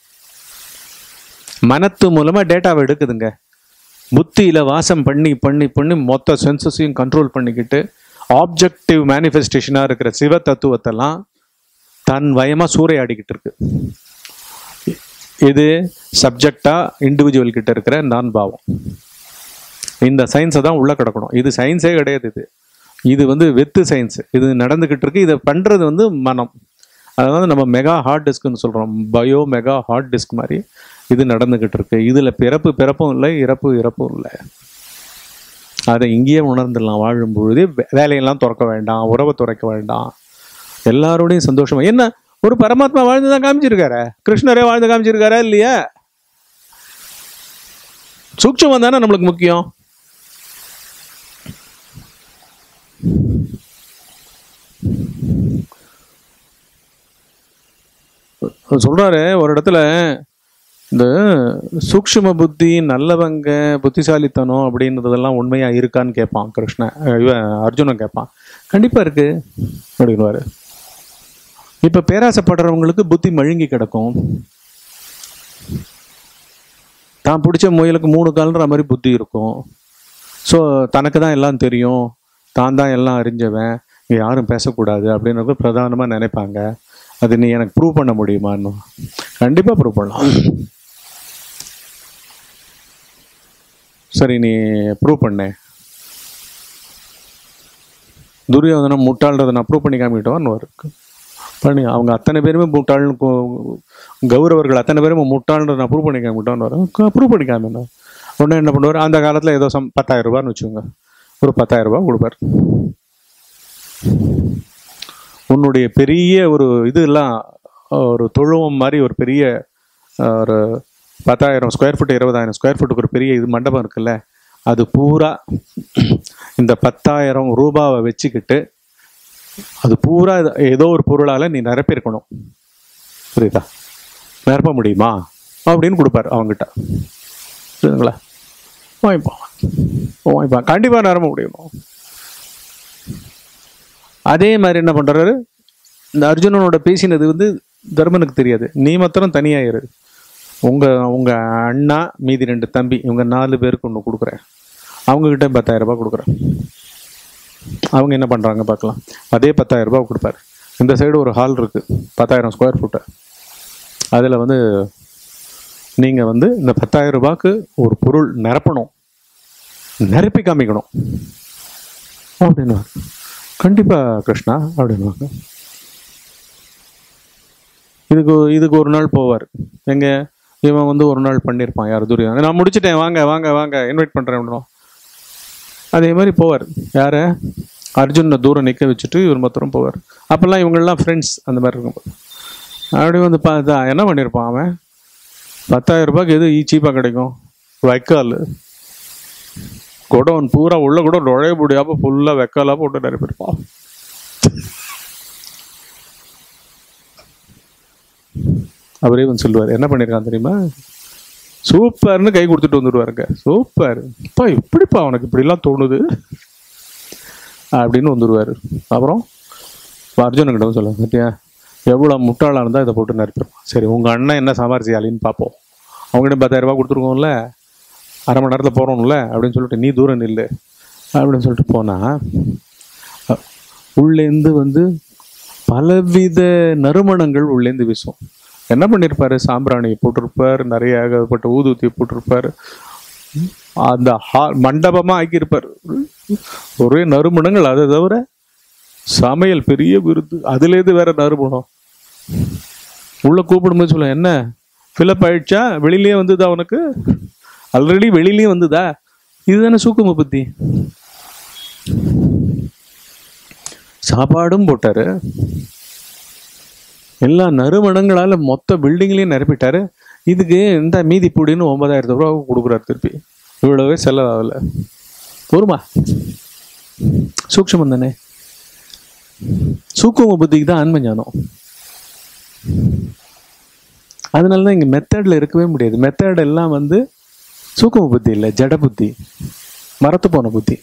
மனத்து மூலமா டேட்டாவை எடுக்குதுங்க. புத்தியில வாசம் பண்ணி பண்ணி பண்ணி மொத்த சென்சஸையும் கண்ட்ரோல் பண்ணிக்கிட்டு ஆப்ஜெக்டிவ் மேனிஃபெஸ்டேஷனா இருக்கிற சிவ தத்துவத்தெல்லாம் தன் வயமா சூறையாடிக்கிட்டு இருக்கு. இது சப்ஜெக்டா இண்டிவிஜுவல் கிட்ட இருக்கிற நான் பாவம். இந்த சயின்ஸை தான் உள்ள கிடக்கணும். இது சயின்ஸே கிடையாது. இது இது வந்து வெத்து சயின்ஸ். இது நடந்துகிட்டு இருக்கு. இதை பண்றது வந்து மனம். அதாவது நம்ம மெகா ஹார்ட் டிஸ்க்னு சொல்றோம், பயோ மெகா ஹார்ட் டிஸ்க் மாதிரி இது நடந்துகிட்டு இருக்கு. இதுல பிறப்பு பிறப்பும் இல்லை, இறப்பு இறப்பும் இல்லை. அதை இங்கேயே உணர்ந்துடலாம். வாழும் பொழுதே வேலையெல்லாம் துறக்க வேண்டாம், உறவை துறக்க வேண்டாம், எல்லாரோடையும் சந்தோஷமா. என்ன ஒரு பரமாத்மா வாழ்ந்துதான் காமிச்சிருக்காரு, கிருஷ்ணரே வாழ்ந்து காமிச்சிருக்காரா இல்லையா? சூட்சமம் தானே நம்மளுக்கு முக்கியம். சொல்றாரு ஒரு இடத்துல, இந்த சூக்ஷ்ம புத்தி, நல்லவங்க, புத்திசாலித்தனம் அப்படின்றதெல்லாம் உண்மையா இருக்கான்னு கேட்பான் கிருஷ்ணன். இவன் அர்ஜுனன் கேட்பான். கண்டிப்பா இருக்கு அப்படின்வாரு. இப்ப பேராசைப்படுறவங்களுக்கு புத்தி மழுங்கி கிடக்கும். தான் பிடிச்ச முயலுக்கு மூணு கால்ன்ற மாதிரி புத்தி இருக்கும். ஸோ தனக்கு தான் எல்லாம் தெரியும், தான் தான் எல்லாம் அறிஞ்சவன், யாரும் பேசக்கூடாது அப்படின்றது பிரதானமாக நினைப்பாங்க. அது நீ எனக்கு ப்ரூவ் பண்ண முடியுமான்னு? கண்டிப்பாக ப்ரூவ் பண்ணலாம். சரி, நீ ப்ரூவ் பண்ண. துரியோதனம் முட்டாள்றதை நான் ப்ரூவ் பண்ணி காமிக்கிட்டோன்னு இருக்கு. பண்ணி அவங்க அத்தனை பேருமே முட்டாள்னு கௌரவர்கள் அத்தனை பேருமே முட்டாள்ன்ற நான் ப்ரூவ் பண்ணிக்க முட்டான்னு வரேன் ப்ரூவ் பண்ணிக்காம உடனே என்ன பண்ணுவார், அந்த காலத்தில் ஏதோ சம் பத்தாயிரம் ரூபான்னு வச்சுக்கோங்க, ஒரு பத்தாயிரம் ரூபாய் கொடுப்பார். உன்னுடைய பெரிய ஒரு இதெல்லாம் ஒரு தொழுவம் மாதிரி ஒரு பெரிய ஒரு பத்தாயிரம் ஸ்கொயர் ஃபுட் இருபதாயிரம் ஸ்கொயர் ஃபுட்டுக்கு ஒரு பெரிய இது மண்டபம் இருக்குல்ல, அது பூரா இந்த பத்தாயிரம் ரூபாவை வச்சுக்கிட்டு அது பூரா ஏதோ ஒரு பொருளால் நீ நிரப்பியிருக்கணும். புரியுதா? நிரப்ப முடியுமா அப்படின்னு கொடுப்பாரு அவங்ககிட்ட. புரியுதுங்களா? வாங்கிப்பான் வாங்கிப்பான் கண்டிப்பாக நிரம்ப முடியுமா. அதே மாதிரி என்ன பண்ணுறாரு, இந்த அர்ஜுனனோட பேசினது வந்து தர்மனுக்கு தெரியாது. நீ மாத்திரம் தனியாயிரு, உங்கள் உங்கள் அண்ணா மீதி ரெண்டு தம்பி இவங்க நாலு பேருக்கு ஒன்று கொடுக்குறேன், அவங்கக்கிட்ட பத்தாயிரம் ரூபாய் கொடுக்குறேன். அவங்க என்ன பண்ணுறாங்க பார்க்கலாம். அதே பத்தாயிரம் ரூபாய் கொடுப்பாரு. இந்த சைடு ஒரு ஹால் இருக்குது பத்தாயிரம் ஸ்கொயர் ஃபுட்டு, அதில் வந்து நீங்கள் வந்து இந்த பத்தாயிரம் ரூபாய்க்கு ஒரு பொருள் நிரப்பணும், நிரப்பி காமிக்கணும் அப்படின்னு. கண்டிப்பாக கிருஷ்ணா அப்படின்வாங்க. இதுக்கு இதுக்கு ஒரு நாள் போவார். எங்கே இவன் வந்து ஒரு நாள் பண்ணியிருப்பான், யார் துரியோதனன், நான் முடிச்சுட்டேன் வாங்க வாங்க வாங்க இன்வைட் பண்ணுறேன் அப்படின்னும். அதே மாதிரி போவார். யாரை? அர்ஜுனை தூரம் நிற்க வச்சுட்டு இவர் மாத்திரம் போவார். அப்போல்லாம் இவங்கெல்லாம் ஃப்ரெண்ட்ஸ் அந்த மாதிரி இருக்கும்போது அப்படி வந்து பார்த்தா என்ன பண்ணியிருப்பான் அவன், பத்தாயிரம் ரூபாய்க்கு எது சீப்பாக கிடைக்கும், வைக்கால் குடோன் பூரா உள்ள கூட நுழைய முடியாமல் ஃபுல்லாக வைக்காலாக போட்டு நிரப்பியிருப்பான். அவரே வந்து சொல்லுவார், என்ன பண்ணியிருக்கான் தெரியுமா, சூப்பர்னு கை கொடுத்துட்டு வந்துடுவாருங்க. சூப்பர் இப்போ இப்படிப்பா அவனுக்கு இப்படிலாம் தோணுது அப்படின்னு வந்துடுவார். அப்புறம் அர்ஜுனங்கிட்ட சொல்லுவாங்க, பார்த்தியா எவ்வளோ முட்டாளாக இருந்தால் இதை போட்டு நிரப்பிடுவான். சரி உங்கள் அண்ணன் என்ன சமாளிச்சியாலின்னு பார்ப்போம், அவங்ககிட்ட பத்தாயிரம் ரூபா கொடுத்துருக்கோம்ல, அரை மணி நேரத்தில் போகிறோம்ல அப்படின்னு சொல்லிட்டு நீ தூரம் நில்லு அப்படின்னு சொல்லிட்டு போனால் உள்ளேருந்து வந்து பலவித நறுமணங்கள் உள்ளேருந்து வீசும். என்ன பண்ணியிருப்பாரு, சாம்பிராணியை போட்டிருப்பார், நிறைய ஏகப்பட்ட ஊதுவத்தியை போட்டிருப்பார், அந்த ஹா மண்டபமாக ஆக்கியிருப்பார், ஒரே நறுமணங்கள். அதை தவிர சமையல் பெரிய விருது, அதுலேருந்து வேற நறுமணம். உள்ள கூப்பிடும்போது சொல்ல, என்ன ஃபிலப் ஆயிடுச்சா, வெளியிலேயே வந்ததா உனக்கு, ஆல்ரெடி வெளியிலேயே வந்ததா, இதுதானே சூக்கும புத்தி. சாப்பாடும் போட்டாரு, எல்லா நறுமணங்களால மொத்த பில்டிங்லேயும் நிரப்பிட்டாரு. இதுக்கு இந்த மீதி பூடின்னு ஒன்பதாயிரத்து ரூபா கொடுக்குறாரு திருப்பி. இவ்வளவே செலவாகல. பொறுமா சூக்ஷமம் தானே. சூக்கும புத்திக்கு தான் ஆன்ம ஞானம். அதனால தான் இங்கே மெத்தடில் இருக்கவே முடியாது. மெத்தட் எல்லாம் வந்து சூக்கும புத்தி இல்லை, ஜட புத்தி, மரத்து போன புத்தி.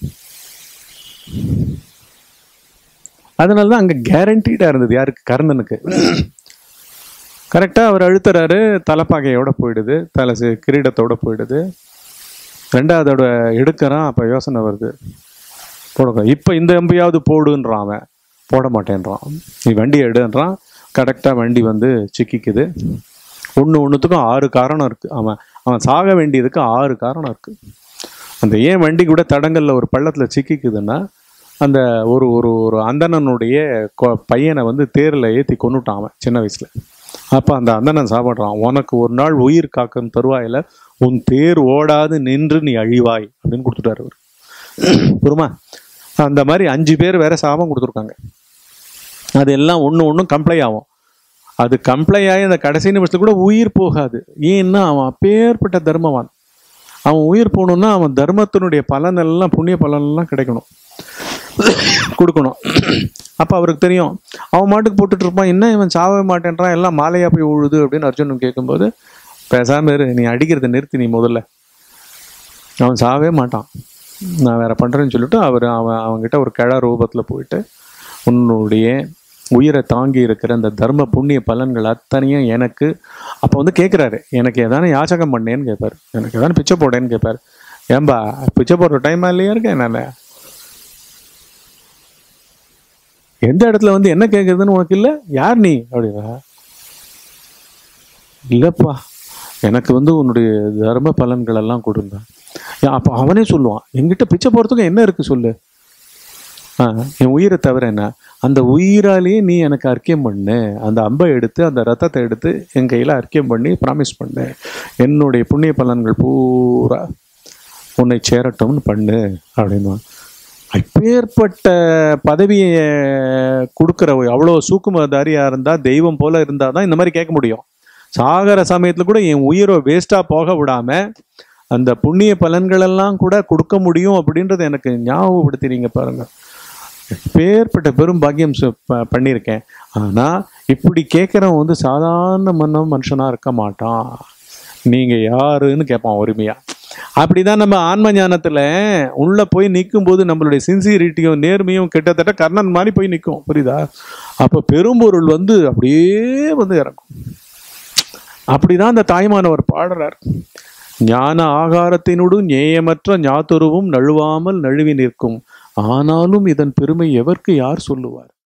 அதனால தான் அங்கே கேரண்டீடாக இருந்தது. யாருக்கு? கர்ணனுக்கு. கரெக்டாக அவர் அழுத்துறாரு, தலைப்பாகையோட போயிடுது, தலை கிரீடத்தோட போயிடுது. ரெண்டாவதோட எடுக்கிறான், அப்போ யோசனை வருது, போட இப்போ இந்த எம்பையாவது போடுன்றான். அவன் போட மாட்டேன்றான். நீ வண்டி எடுன்றான். கரெக்டாக வண்டி வந்து சிக்கிக்குது. ஒன்று ஒன்றுத்துக்கும் ஆறு காரணம் இருக்குது. அவன் அவன் சாக வேண்டியதுக்கு ஆறு காரணம் இருக்குது. அந்த ஏன் வண்டி கூட தடங்கல்ல ஒரு பள்ளத்தில் சிக்கிக்குதுன்னா, அந்த ஒரு ஒரு ஒரு அந்தணனுடைய பையனை வந்து தேரில் ஏற்றி கொண்டுட்டான் அவன் சின்ன வயசில். அப்போ அந்த அந்தணன் சாப்பிட்றான், உனக்கு ஒரு நாள் உயிர் காக்கும் தருவாயில் உன் தேர் ஓடாது நின்று நீ அழிவாய் அப்படின்னு கொடுத்துட்டாரு அவர். புரியுமா? அந்த மாதிரி அஞ்சு பேர் வேற சாபம் கொடுத்துருக்காங்க. அது எல்லாம் ஒன்று ஒன்றும் கம்ப்ளை ஆகும். அது கம்ப்ளை ஆகி அந்த கடைசி நிமிஷத்தில் கூட உயிர் போகாது. ஏன்னா அவன் அப்பேற்பட்ட தர்மவான். அவன் உயிர் போகணுன்னா அவன் தர்மத்தினுடைய பலன் எல்லாம், புண்ணிய பலனெல்லாம் கிடைக்கணும், கொடுக்கணும். அப்போ அவருக்கு தெரியும், அவன் மாட்டுக்கு போட்டுட்டு இருப்பான், என்ன இவன் சாவே மாட்டேன்றான், எல்லாம் மாலையா போய் உழுது அப்படின்னு அர்ஜுனன் கேட்கும்போது, பேசாம இரு, நீ அடிக்கிறத நிறுத்தி நீ முதல்ல, அவன் சாவே மாட்டான், நான் வேற பண்றேன்னு சொல்லிட்டு அவர் அவன் அவன்கிட்ட ஒரு கிழ ரூபத்தில் போயிட்டு, உன்னுடைய உயிரை தாங்கி இருக்கிற அந்த தர்ம புண்ணிய பலன்கள் அத்தனையும் எனக்கு, அப்போ வந்து கேட்குறாரு, எனக்கு எதானே யாச்சகம் பண்ணேன்னு கேட்பாரு, எனக்கு எதானே பிச்சை போடேன்னு கேட்பாரு. ஏன்பா பிச்சை போடுற டைமா இல்லையா இருக்கேன் நான், எந்த இடத்துல வந்து என்ன கேட்குறதுன்னு உனக்கு இல்லை, யார் நீ அப்படின்னா, இல்லைப்பா எனக்கு வந்து உன்னுடைய தர்ம பலன்கள் எல்லாம் கொடுங்க. அப்போ அவனே சொல்லுவான், எங்கிட்ட பிச்சை போகிறதுக்கு என்ன இருக்குது சொல்லு, ஆ, என் உயிரை தவிர என்ன, அந்த உயிராலேயே நீ எனக்கு அர்க்கியம் பண்ணு, அந்த அம்பை எடுத்து அந்த ரத்தத்தை எடுத்து என் கையில் அர்க்கியம் பண்ணி ப்ராமிஸ் பண்ணு, என்னுடைய புண்ணிய பலன்கள் பூரா உன்னை சேரட்டும்னு பண்ணு அப்படின்னா. அப்பேற்பட்ட பதவியை கொடுக்குற அவ்வளோ சூக்குமதாரியாக இருந்தால், தெய்வம் போல இருந்தால் தான் இந்த மாதிரி கேட்க முடியும். சாகர சமயத்தில் கூட என் உயிரை வேஸ்ட்டாக போக விடாமல் அந்த புண்ணிய பலன்களெல்லாம் கூட கொடுக்க முடியும் அப்படின்றத எனக்கு ஞாபகப்படுத்தினீங்க பாருங்கள். பேர்பட்ட பெரும் பாக்கியம் பண்ணியிருக்கேன். ஆனால் இப்படி கேட்குறவன் வந்து சாதாரண மன்ன மனுஷனாக இருக்க மாட்டான். நீங்கள் யாருன்னு கேட்பான் உரிமையாக. அப்படிதான் நம்ம ஆன்ம ஞானத்தில் உள்ளே போய் நிற்கும் போது நம்மளுடைய சின்சியரிட்டியும் நேர்மையும் கிட்டத்தட்ட கர்ணன் மாதிரி போய் நிற்கும். புரியுதா? அப்போ பெரும்பொருள் வந்து அப்படியே வந்து இறக்கும். அப்படிதான் அந்த தாய்மானவர் பாடுறார். ஞான ஆகாரத்தினோடு நேயமற்ற ஞாத்துருவும் நழுவாமல் நழுவி நிற்கும், ஆனாலும் இதன் பெருமை எவர்க்கு யார் சொல்லுவார்?